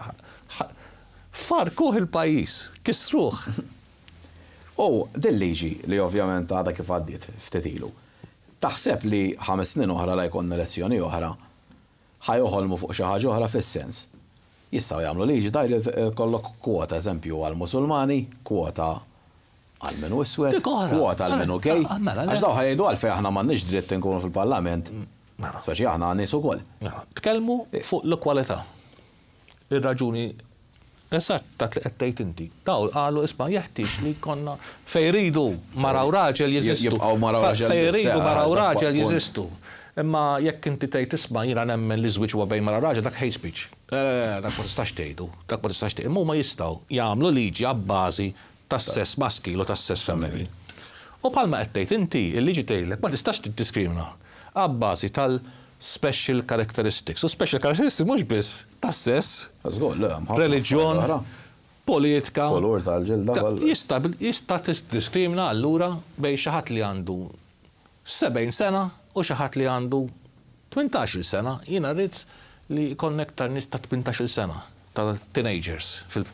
farkuh il-pajjiż, kisruh. U din liġi li ovvjament għadha kif għaddiet ftit ilu. Taħseb li 5 snin oħra la jkollna elezzjoni oħra ħajoħolmu fuq xi ħaġa oħra fis-sens. Jistgħu jagħmlu liġi dajli kollok kwota eżempju għall-Musulmani, kwota għall-menu iswed, kwota għall-menu gej. Għax daw ħajdu għalfejn aħna m'għandniex dritt inkunu fil-Parlament. Speċi aħna nies ukoll. Tkellmu fuq l-kwalità. Ir-raġuni esatt qed tgħid inti. Daw qalu isma' jeħtieġ li jkollna fejn iridu maraw raġel jeżistu. Fejn iridu maraw raġel jeżistu. Imma jekk inti tgħid isma' jiena nemmen li żwieġ huwa bejn mara raġel dak hate speech. Dak ma tistax tgħidu, dak ma tistax tgħid. Imma huma jistgħu jagħmlu liġi abbażi tas-sess maskil u tas-sess femminili. U bħalma qed tgħid inti il-liġi tgħidlek ma tistax tiddiskrimina abbażi tal-special characteristics. U special characteristics mhux biss tas-sess, reliġjon, politika. Kolur tal-ġilda. Jista' tiddiskrimina allura bejn xi ħadd li għandu 70 sena u xi ħadd li għandu 18 sena. Jiena rrid li jkonnektar nies ta' 18 sena tal-teenagers.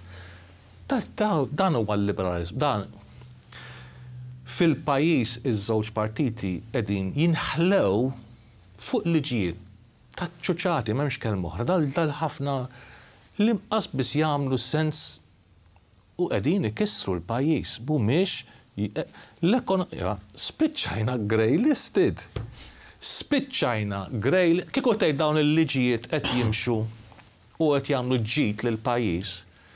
Dan huwa l-liberalizmu. Dan fil-pajjiż iż-żewġ partiti qegħdin jinħlew fuq liġijiet ta' ċuċati m'hemmx kelma oħra. Dal-ħafna li mqas biss jagħmlu sens u qegħdin ikissru l-pajjiż. Mhumiex l-ekonomija spiċċajna grey listed. Spiċċajna grey. Kieku tgħid dawn il-liġijiet qed jimxu u qed jagħmlu ġid lil pajjiż.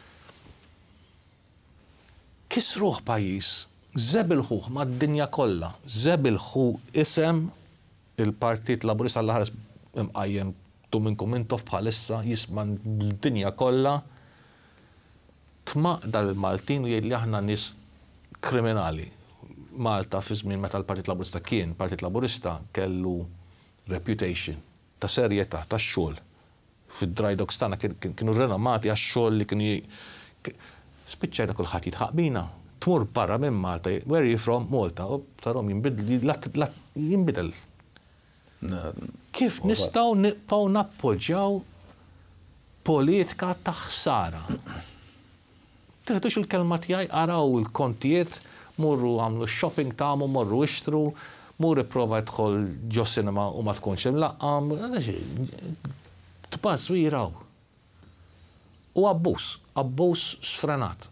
Kisruh pajjiż, żebilħuh mad-dinja kollha, żebilħu isem il-Partit Laburista l-ħares imqajjem tu minnkom intof bħalissa jisma' l-dinja kollha tmaq dal-Maltin u jgħid li aħna nies kriminali. Malta fi żmien meta l-Partit Laburista kien Partit Laburista kellu reputation ta' serjetà tax-xogħol. Fid-dry docks tagħna kienu renomati għax-xogħol li kienu spiċċajna kulħadd jitħaq bina. Tmur barra minn Malta, where are you from? Malta, u tarom jinbidel. Kif nistgħu nibqgħu nappoġġjaw politika ta' ħsara? Teħdux il-kelma tiegħi araw il-kontijiet, morru għamlu shopping tagħhom, morru ixtru, mur ipprova jidħol ġo sinema u ma tkunx imlaqqam, tbaż jiraw. U abbuż sfrenat.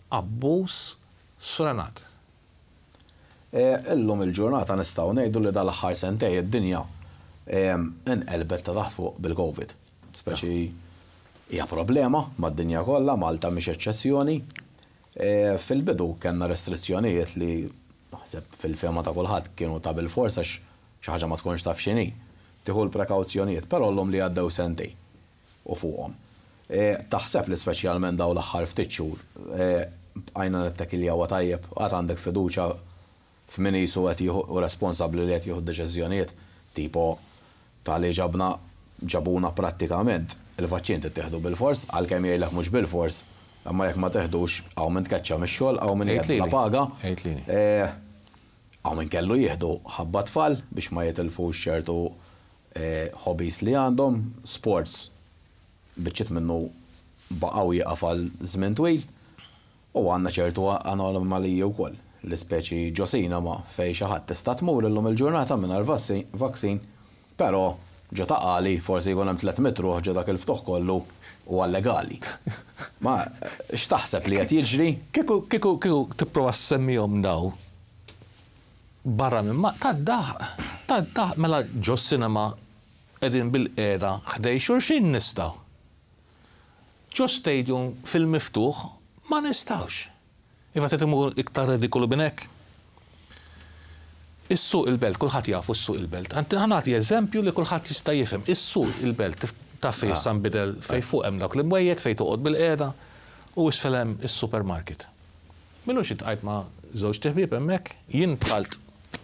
Illum il-ġurnata nistgħu ngħidu li dal-aħħar sentej id-dinja inqelbet ta' taħt fuq bil-COVID. Speċi hija problema mad-dinja kollha, Malta mhix eċċezzjoni. Fil-bidu kellna restrizzjonijiet li naħseb fil-fema ta' kulħadd kienu ta' bil-forsa xi ħaġa ma tkunx taf x'inhi. Tieħu l-prekawzjonijiet, però llum li għaddew sentej u fuqhom. Taħseb li speċjalment daw l-aħħar ftit xhur għajna nettek li huwa tajjeb għad għandek fiduċja f'min qisu qed jieħu responsabbli li qed jieħu deċiżjonijiet tipo tal-li ġabuna prattikament il-vaċċin tittieħdu bil-fors għalkemm jgħidlek mhux bil-fors, imma jekk ma teħdux hawn min tkeċċa mix-xogħol hawn min jgħid paga. Hawn min kellu jieħdu ħabba tfal biex ma jitilfux ċertu hobbies li għandhom, sports biċċiet minnu baqgħu jieqaf għal żmien twil u għandna ċertu anomalija wkoll l-ispeċi ġosina ma fejn xi ħadd tista' tmur illum il-ġurnata mingħajr vaksin, però ġo taqali, forsi jkun hemm 3 metru ġo dak il-ftuħ kollu huwa legali. Ma x'taħseb li qed jiġri? Kieku tipprova semmihom daw barra minn ma tad-daħ mela ġo sinema qegħdin bil-qiegħda ħdej xulxin nistgħu. Ġo stadium fil-miftuħ ma nistgħux. Iva titimmu iktar ridikolu minn hekk. Is-suq il-belt, kulħadd jafu s-suq il-belt. Ħanati eżempju li kulħadd jista' jifhem. Is-suq il-belt ta' fejn sanbidel fejn fuq hemm dawk l-imwejjed fejn toqgħod bil-qiegħda u isfel hemm is-supermarket. Minnu xi tqajt ma' żewġ tiħbieb hemmhekk, jien dħalt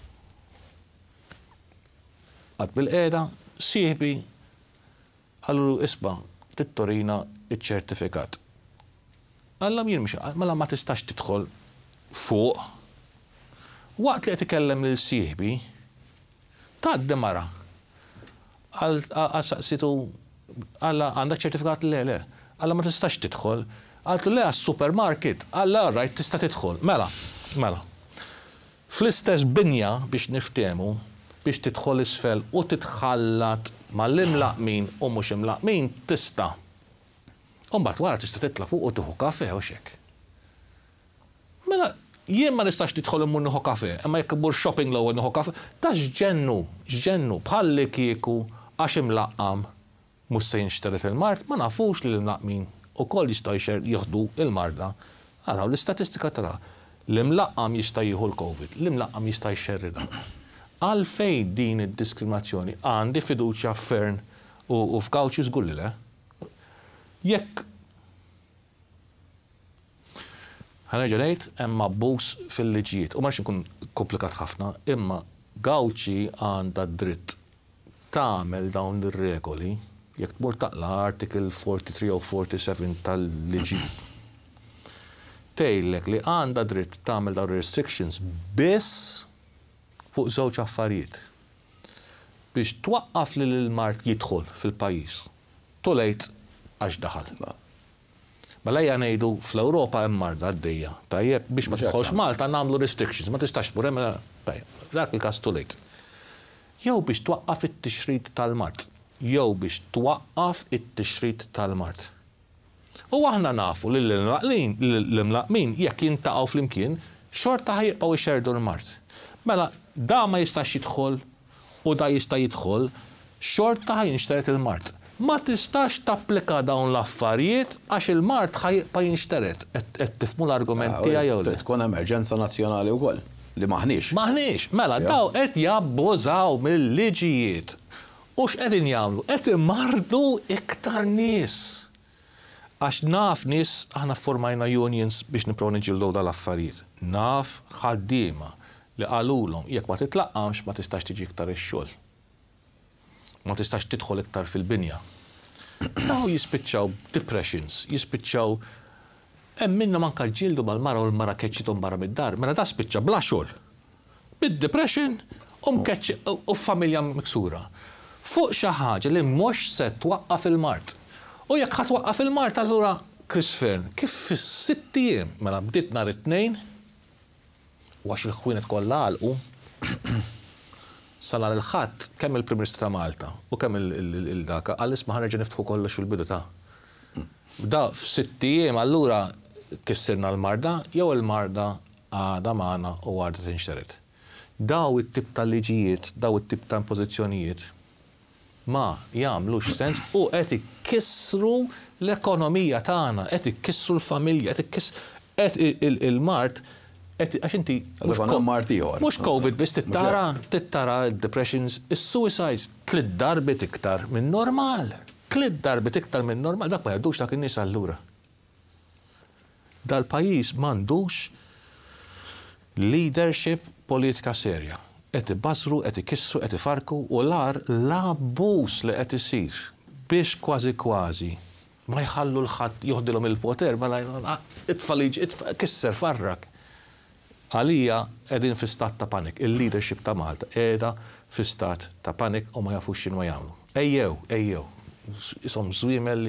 qatt bil-qiegħda, sieħbi qalu isba' tittorina iċ-ċertifikat. Alla jien mhux mela ma tistax tidħol fuq. Waqt li qed ikellem lil sieħbi tgħaddi mara. Għal saqsitu alla għandek ċertifikat le. Alla ma tistax tidħol. Għaltu le għas-supermarket. Alla rajt tista' tidħol. Mela. Fl-istess binja biex niftehmu biex tidħol isfel u titħallat mal-imlaqmin u mhux imlaqmin tista'. Mbagħad wara tista' titla' fuq u tieħu kafè u xek. Mela jien ma nistax tidħol immur nieħu kafè, imma jekk immur shopping l-ewwel nieħu kafè, ta' x'ġennu bħalli kieku għax imlaqqam mhux se jinxteret il-mart, ma nafux li l-imlaqmin ukoll jistgħu jieħdu il-marda. Araw l-istatistika tara. L-imlaqqam jista' jieħu l-COVID, l-imlaqqam jista' jxerrida. Għalfejn din id-diskriminazzjoni għandi fiduċja f'Fern u f'Gawċi żgur li le. Jekk ħanerġa' ngħid hemm abbuż fil-liġijiet u ma rridx inkun komplikat ħafna, imma Gawċi għandha dritt tagħmel dawn ir-regoli jekk tmur taqla article 43 u 47 tal-liġi. Tgħidlek li għandha dritt tagħmel dawn restrictions biss fuq żewġ affarijiet biex twaqqaf li l-mart jidħol fil-pajjiż. Tulejt għax daħal. Mela ngħidu fl-Ewropa hemm marda għaddejja. Tajjeb biex ma tidħolx Malta nagħmlu restrictions, ma tistax tmur hemm tajjeb. F'dak il-każ tulejt. Jew biex twaqqaf it-tixrid tal-mart, jew biex twaqqaf it-tixrid tal-mart. U aħna nafu li l-imlaqmin jekk jintaqgħu flimkien xorta ħajibqgħu ixerdu l-mart. Mela da ma jistax jidħol u da jista' jidħol xorta ħajinxteret il-mart. Ma tistax tapplika dawn l-affarijiet għax il-mart ħajibqa' jinxteret. Qed tifhmu l-argument tiegħi jew le. Tkun emerġenza nazzjonali wkoll li maħniex. Maħniex, mela daw qed jabbużaw mill-liġijiet. U x'qegħdin jagħmlu? Qed imardu iktar nies. Għax naf nies aħna ffurmajna unions biex nipprovaw niġġieldu dal-affarijiet. Naf ħaddiema li qalulhom jekk ma titlaqqamx ma tistax tiġi iktar ix-xogħol. Ma tistax tidħol iktar fil-binja. Daw jispiċċaw depressions, jispiċċaw hemm minna manka ġildu mal-mara u l-mara keċċithom barra mid-dar, mela da spiċċa bla xogħol. Bid-depression u familja miksura. Fuq xi ħaġa li mhux se twaqqaf il-mart. U jekk ħadd twaqqaf il-mart allura Chris Fern, kif fis-6 ijiem mela bdiet nhar it-tnejn u għax il-ħwienet kollha għalqu salar il-ħadd kemm il-Prim Ministru ta' Malta u kemm il-daka għal isma' ħanerġa' niftħu kollox fil-bidu ta'. Da f'6 ijiem allura kissirna l-marda jew il-marda għadha magħna u għadha tinxteret. Daw it-tip ta' liġijiet, daw it-tip ta' impożizzjonijiet ma jagħmlux sens u qed ikissru l-ekonomija tagħna, qed ikissru l-familja, qed il-mart għax inti mhux COVID biss tittara depressions, is-suicides 3 darbit iktar minn normal. 3 darbit iktar minn normal, dak ma jgħaddux dak in-nies allura. Dal-pajjiż m'għandux leadership politika serja. Qed ibbażru, qed ikissru, qed ifarku u l-abbuż li qed isir biex kważi ma jħallu l-ħadd joħdilhom il-poter, mela itfaliġ, kisser farrak. Għalija qegħdin fi stat ta' panik. Il-leadership ta' Malta qiegħda fi stat ta' panik u ma jafux x'inhu jagħmlu. Ejjew. Isom żwiemel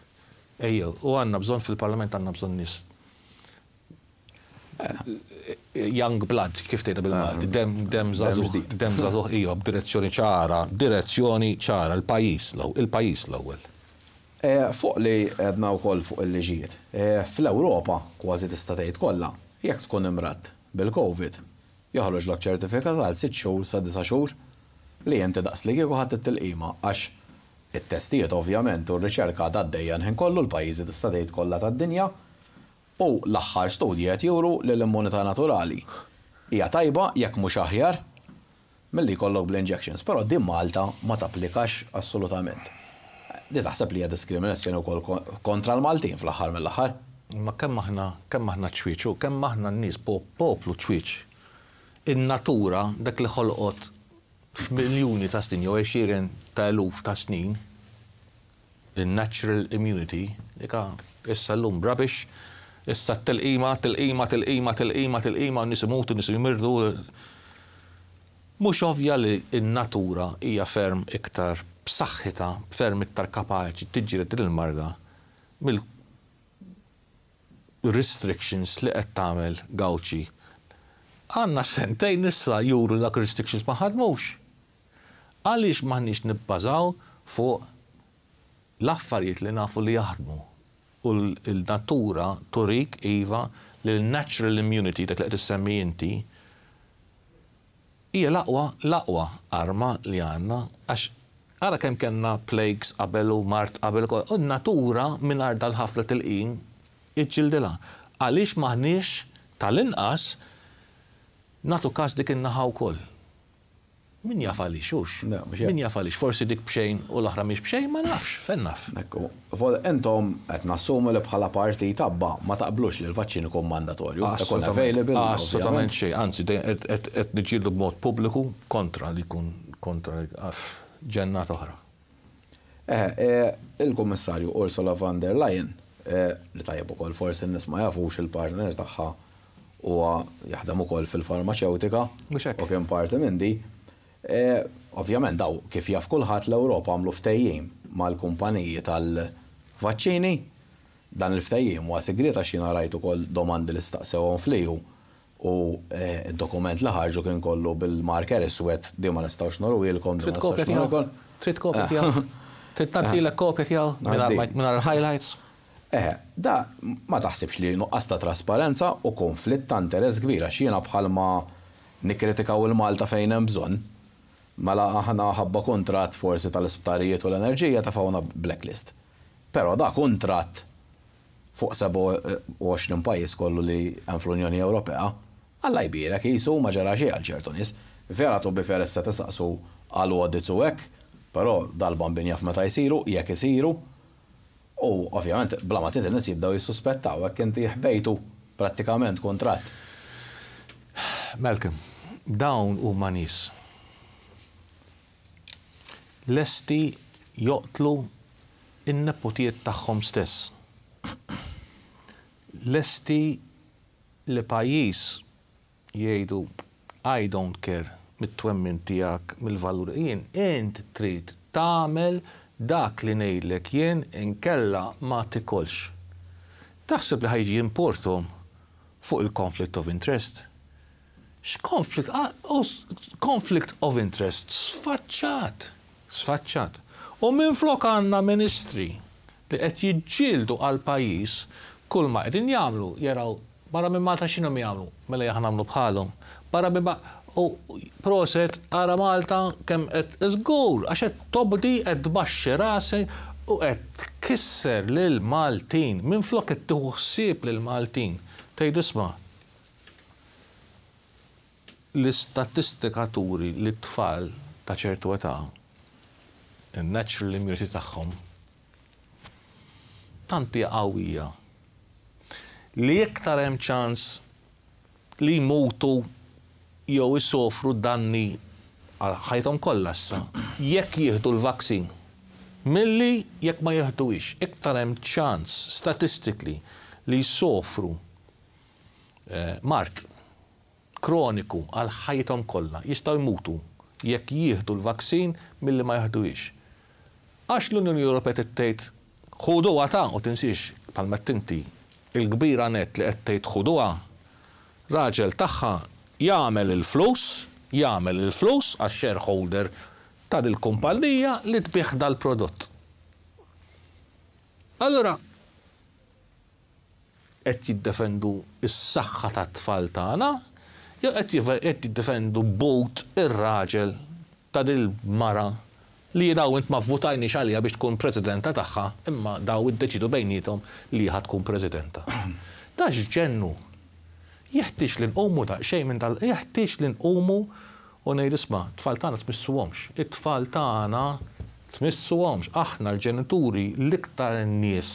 ejjew. U għandna bżonn fil-Parlament għandna bżonn nies. young blood, kif tgħidha bil-Malti, dem żagħżugħ ija b'direzzjoni ċara, il-pajjiż l-ewwel. Fuq li għedna wkoll fuq il-liġijiet. Fl-Ewropa kważi tista' tgħid kollha, jekk tkun imratt bil-COVID, joħroġlok ċertifikat għal 6 xhur sa 9 xhur li inti daqs li kieku ħadd it-tilqima għax it-testijiet ovvjament u r-riċerka għaddejja nħin kollu l-pajjiżi tista' tgħid kollha tad-dinja. U l-aħħar studji qed juru li l-immunità naturali hija tajba jekk mhux aħjar milli jkollok bl-injections, però din Malta ma tapplikax assolutament. Di taħseb li hija diskriminazzjoni wkoll kontra l-Maltin fl-aħħar mill-aħħar. Ma kemm aħna ċwieċ u kemm aħna n-nies poplu ċwieċ. In-natura dak li ħolqot f'miljuni ta' snin jew 20 ta' eluf ta' snin, in-natural immunity, dika issa llum rubbish. Issa tilqima, n-nies imutu, n-nies jimirdu. Mhux ovvja li n-natura hija ferm iktar b'saħħitha, ferm iktar kapaċi tiġġieled din il-marda mill-restrictions li qed tagħmel Gawċi. Għandna sentejn issa juru dak restrictions ma ħadmux. Għaliex m'aħniex nibbażaw fuq l-affarijiet li nafu li jaħdmu. U l-natura turik iva li l-natural immunity dak li qed issemmi inti hija l-aqwa arma li għandna għax ara kemm kellna plagues qabel u mart qabel u n-natura mingħajr dal-ħafna tilqim iġġildilha. Għaliex m'aħniex tal-inqas nagħtu każ dik in-naħa wkoll. Min jaf għaliex hux? Min jaf għaliex? Forsi dik bxejn u l-oħra mhix bxejn ma nafx, fejn naf. Intom qed nassumu li bħala parti tabba ma taqblux li l-vaċċin ikun mandatorju, ikun available. Assolutament xejn, anzi qed niġġieldu b'mod pubbliku kontra li jkun kontra ġennat oħra. Il-Kummissarju Ursula von der Leyen li tajjeb ukoll forsi n-nies ma jafux il-partner tagħha huwa jaħdem ukoll fil-farmaceutika u kien parti minn di. Ovvjament daw kif jaf kulħadd l-Ewropa għamlu ftehim mal-kumpaniji tal-vaċċini, dan il-ftehim huwa segret għax jiena rajt ukoll domandi li staqsewhom fliju u d-dokument li ħarġu kien kollu bil-marker iswed di ma nistgħux norwilkom. Trid kopja tiegħu. Trid tagħtilek kopja tiegħu mingħajr highlights. Da ma taħsibx li nuqqas ta' trasparenza u konflitt ta' interess kbira x'jiena bħalma nikkritikaw il-Malta fejn hemm bżonn. Mela aħna ħabba kontratt forsi tal-isptarijiet u l-enerġija ta' fawna blacklist. Però da kontratt fuq 27 pajjiż kollu li hemm fl-Unjoni Ewropea, Alla jbierek jisu ma ġara xejn għal ċertu nies. Vera tu bifer issa tisaqsu għal audits u hekk, però dal-bambin jaf meta jsiru, jekk isiru. U ovvjament bla ma titil nies jibdew jissuspettaw hekk inti ħbejtu prattikament kontratt. Malcolm, dawn huma nies lesti joqtlu in-nepotijiet tagħhom stess. Lesti li pajjiż jgħidu I don't care mit-twemmin tiegħek mill-valur jien int trid tagħmel dak li ngħidlek jien inkella ma tikolx. Taħseb li ħajġi importom fuq il-conflict of interest. Conflict of interest sfaċċat. U minflok għandna ministri li qed jiġġieldu għal pajjiż kull ma qegħdin jagħmlu jaraw barra minn Malta x'inhom jagħmlu mela aħna nagħmlu bħalhom. Barra minn u proset ara Malta kemm qed iżgur għax qed tobdi qed tbaxxi rasi u qed tkisser lil Maltin minflok qed tieħu ħsieb lil Maltin. Tgħid isma' l-istatistika turi li t-tfal ta' ċertu età il-natural immunity tagħhom tanti qawwija li iktar hemm ċans li jmutu jew isofru danni għal ħajthom kollha issa jekk jieħdu l-vaksin milli jekk ma jieħduhiex. Iktar hemm ċans statistically li jsofru mart kroniku għal ħajthom kollha jistgħu jmutu jekk jieħdu l-vaksin milli ma jieħduhiex. Għax l-Unjoni Ewropea tgħid ħuduha ta' u tinsiex bħalma tinti il-kbira net li qed tgħid ħuduha raġel tagħha jagħmel il-flus għax-shareholder tal-kumpanija li tbieħ dal-prodott. Allura qed jiddefendu s-saħħa tat-tfal tagħna, jew qed jiddefendu bot ir-raġel ta' dil-mara li daw int ma vvutajniex għalija biex tkun presidenta tagħha, imma daw iddeċidu bejniethom li ħad tkun presidenta. Da x'ġennu. Jeħtieġ li nqumu daqsxejn minn jeħtieġ li nqumu u ngħid isma' t-tfal tagħna tmissuhomx. It-tfal tagħna tmissuhomx. Aħna l-ġenituri l-iktar nies.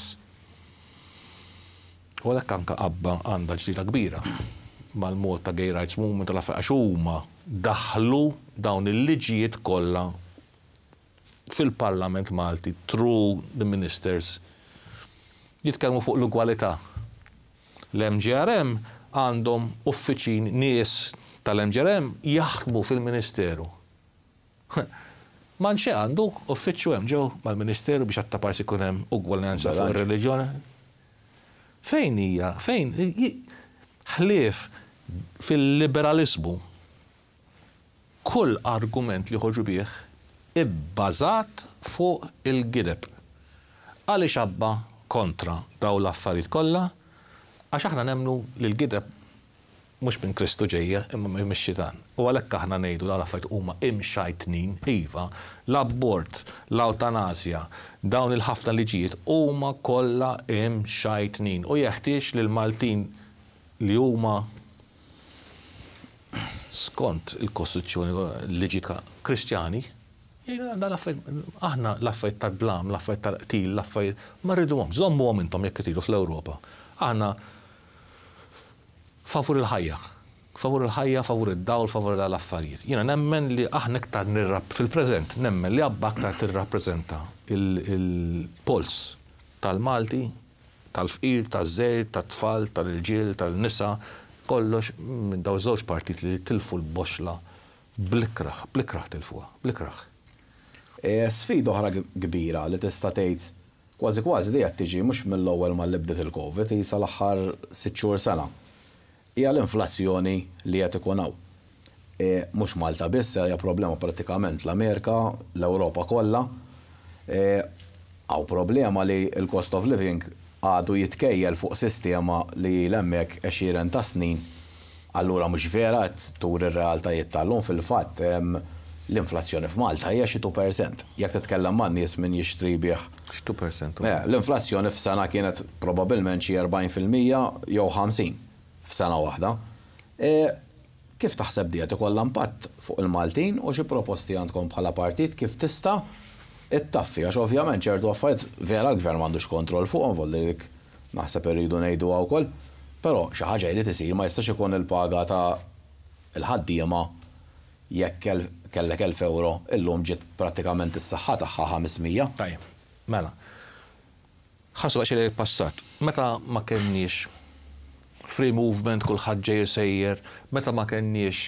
U għalhekk anke qabba għandha ġdida kbira mal-mod ta' gay rights movement għax huma daħlu dawn il-liġijiet kollha fil-Parlament Malti through the ministers jitkellmu fuq l-ugwalità. L-MGRM għandhom uffiċin nies tal-MGRM jaħdmu fil-Ministeru. Man xi għandu uffiċċju hemm ġew mal-Ministeru biex għattaparsi ikun hemm ugwaljanza fuq ir-reliġjoni. Fejn hija? Fejn? Ħlief fil-liberalizmu kull argument li ħoġu bih ibbażat fuq il-gideb. Għaliex abba kontra daw l-affarijiet kollha għax aħna nemmnu li l-gideb mhux minn Kristu ġejja imma mix-xitan. U għalhekk aħna ngħidu dawn l-affarijiet huma imxajtnin, iva, l-abort, l-eutanasja, dawn il-ħafna liġijiet huma kollha imxajtnin. U jeħtieġ li l-Maltin li huma skont il-Kostituzzjoni liġijiet Kristjani, aħna l-affarijiet tad-dlam, l-affarijiet tal-qtil, l-affarijiet ma rriduhom, żommuhom intom jekk itilu fl-Ewropa. Aħna favur il-ħajja, favur id-dawl, favur l-affarijiet. Jiena nemmen li aħna iktar fil-preżent nemmen li abba aktar tirrappreżenta il-pols tal-Malti, tal-fqir, taż-żgħir, tat-tfal, tal-irġiel, tal-nisa, kollox minn daw żewġ partit li tilfu l-boxla blikraħ tilfuha, blikraħ. Sfida oħra kbira li tista' tgħid kważi dejja tiġi mhux mill-ewwel ma bdiet il-COVID isa l-aħħar 6 xhur sena. Hija l-inflazzjoni li qed ikun hawn. Mhux Malta biss hija problema prattikament l-Amerika, l-Ewropa kollha. Hawn problema li l-cost of living għadu jitkejjel fuq sistema li l-hemmhekk 20 ta' snin. Allura mhux vera qed tur ir-realtajiet tal-lum fil-fatt l-inflazzjoni f'Malta hija xi 2%. Jekk titkellem man nies min jixtri bih. 2%. L-inflazzjoni f'sena kienet probabbilment xi 40% jew 50% f'sena waħda. Kif taħseb diet ikollha impatt fuq il-Maltin u xi proposti għandkom bħala partit kif tista' ittaffi għax ovvjament ċertu affarijiet vera l-gvern m'għandux kontroll fuqhom vollik naħseb irridu ngħiduha wkoll, però xi ħaġa li tisir ma jistax ikun il-paga ta' il-ħaddiema jekk kellek 1,000 euro illum ġiet prattikament is-saħħa tagħha 500. Tajjeb, mela. Ħassu għax il-passat, meta ma kenniex free movement, kulħadd ġej sejjer, meta ma kenniex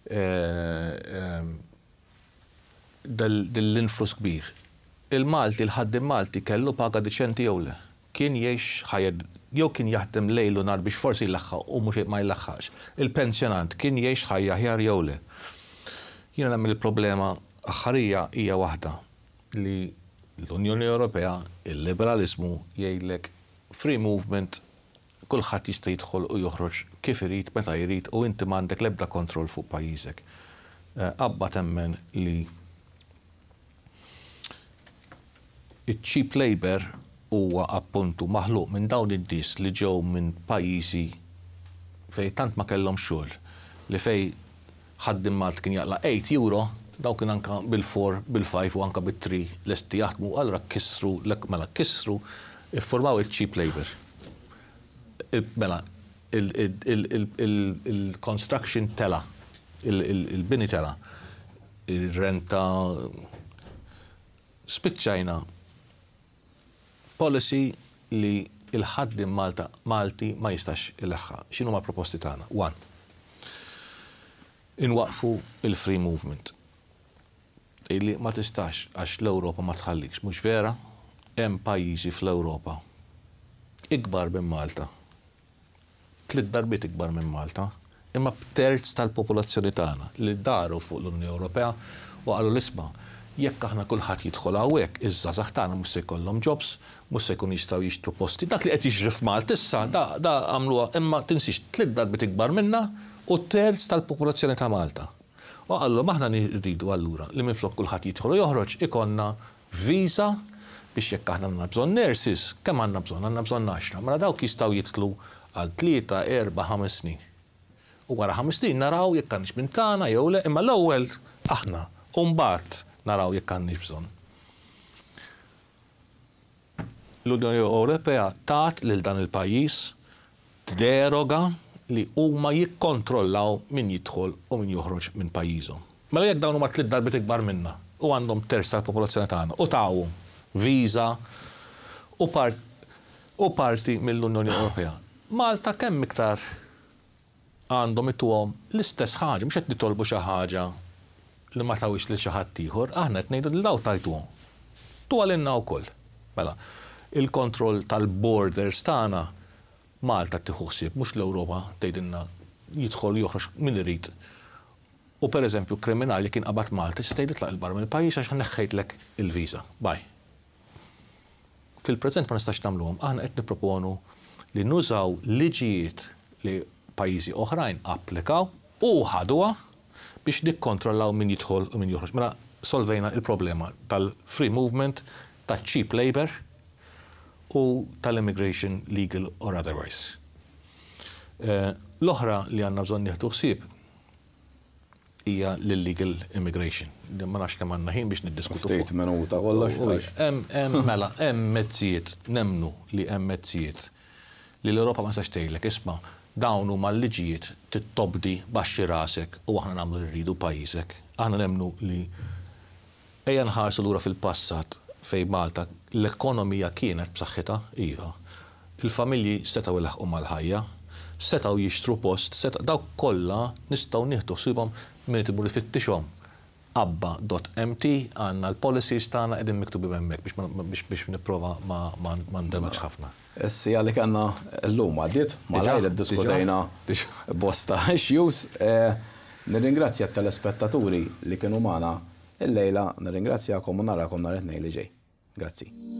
dell-influss kbir. Il-Malti, il-ħaddim Malti kellu paga diċenti jew le. Kien jgħix ħajed jew kien jaħdem lejl u nar biex forsi jlaħħaq u mhux ma jlaħħax. Il-pensjonant kien jgħix ħajja aħjar jew le. Jiena nagħmel il-problema aħħarija hija waħda li l-Unjoni Ewropea, il-liberalizmu jgħidlek free movement kulħadd jista' jidħol u joħroġ kif irid, meta jrid u inti m'għandek l-ebda kontroll fuq pajjiżek. Abba temmen li iċ-cheap labor huwa appuntu maħluq minn dawn id-nies li ġew minn pajjiżi fejn tant ma kellhom xogħol li fejn ħaddim Malti kien jaqla 8 euro daw kien anka bil-4, bil-5 u anka bil-3 lesti jaħdmu allura kissru iffurmaw il-cheap labor. Mela il-construction tela, il-bini tela, il-renta spiċċajna policy li il-ħaddim Malti ma jistax il-ħħa. X'inhu ma proposti tagħna? 1. Inwaqfu il-free movement. Illi ma tistax għax l-Ewropa ma tħallikx, mhux vera? Hemm pajjiżi fl-Ewropa ikbar minn Malta. 3 darbiet ikbar minn Malta imma b'terz tal-popolazzjoni tagħna li daru fuq l-Unjoni Ewropea u qalu l-isma' jekk aħna kulħadd jidħol hawnhekk, iż-żgħażagħ tagħna mhux se jkollhom jobs, mhux se jkun jistgħu jixtru posti. Dak li qed jiġri f'Malta issa da għamluha imma tinsix 3 darbit ikbar minnha u terz tal-popolazzjoni ta' Malta. U qalu aħna nirridu allura li minflok kulħadd jidħol u joħroġ ikonna viża biex jekk aħna għandna bżonn nurses, kemm għandna bżonn? Għandna bżonn 10. Mela dawk jistgħu jidħlu għal 3, 4, 5 snin. U wara 5 snin naraw jekk għandix minn tagħna jew le, imma l-ewwel aħna u mbagħad naraw jekk għandix bżonn. L-Unjoni Ewropea tat lil dan il-pajjiż deroga li huma jikkontrollaw min jidħol u min joħroġ minn pajjiżhom. Mela jekk dawn huma 3 darbit ikbar minna u għandhom terz tal-popolazzjoni tagħna u tawhom viża u parti mill-Unjoni Ewropea. Malta kemm iktar għandhom ituhom l-istess ħaġa, mhux qed nitolbu xi ħaġa li ma tawix lil xi ħadd ieħor, aħna qed ngħidu li daw tajtuhom. Tu għalinna wkoll. Mela, il-kontroll tal-borders tagħna Malta tieħu ħsieb, mhux l-Ewropa tgħidilna jidħol joħroġ min irid. U pereżempju kriminali kien qabad Malta se tgħid itlaq il-barra mill-pajjiż għax neħħejtlek il-viża. Baj. Fil-preżent ma nistax nagħmluhom, aħna qed nipproponu li nużaw liġijiet li pajjiżi oħrajn applikaw u ħaduha biex nikkontrollaw min jidħol u min joħroġ. Mela solvejna il-problema tal-free movement, tal-cheap labor u tal-immigration legal or otherwise. L-oħra li għandna bżonn nieħdu ħsieb hija l-illegal immigration. Ma nafx kemm għandna ħin biex niddiskutu fuq. Ftit minuta kollox. Mela, hemm mezzijiet, nemnu li hemm mezzijiet li l-Ewropa ma sax tgħidlek isma' dawn huma l-liġijiet tittobdi baxxi rasek u aħna nagħmlu li rridu pajjiżek. Aħna nemnu li ejja nħarsu lura fil-passat fejn Malta l-ekonomija kienet b'saħħitha iva. Il-familji setgħu ilaħqu mal-ħajja, setgħu jixtru post, dawk kollha nistgħu nieħdu ħsiebhom min tibur ifittixhom. Abba.mt għandna l-policies tagħna qegħdin miktubi hemmhekk biex nipprova ma ndemekx ħafna. Issija li kellna llum għaddiet malajr iddiskutejna bosta issues. Nirringrazzja t-telespettaturi li kienu magħna il-lejla, nirringrazzjakom u narakom nhar it-tnejn li ġej. Grazzi.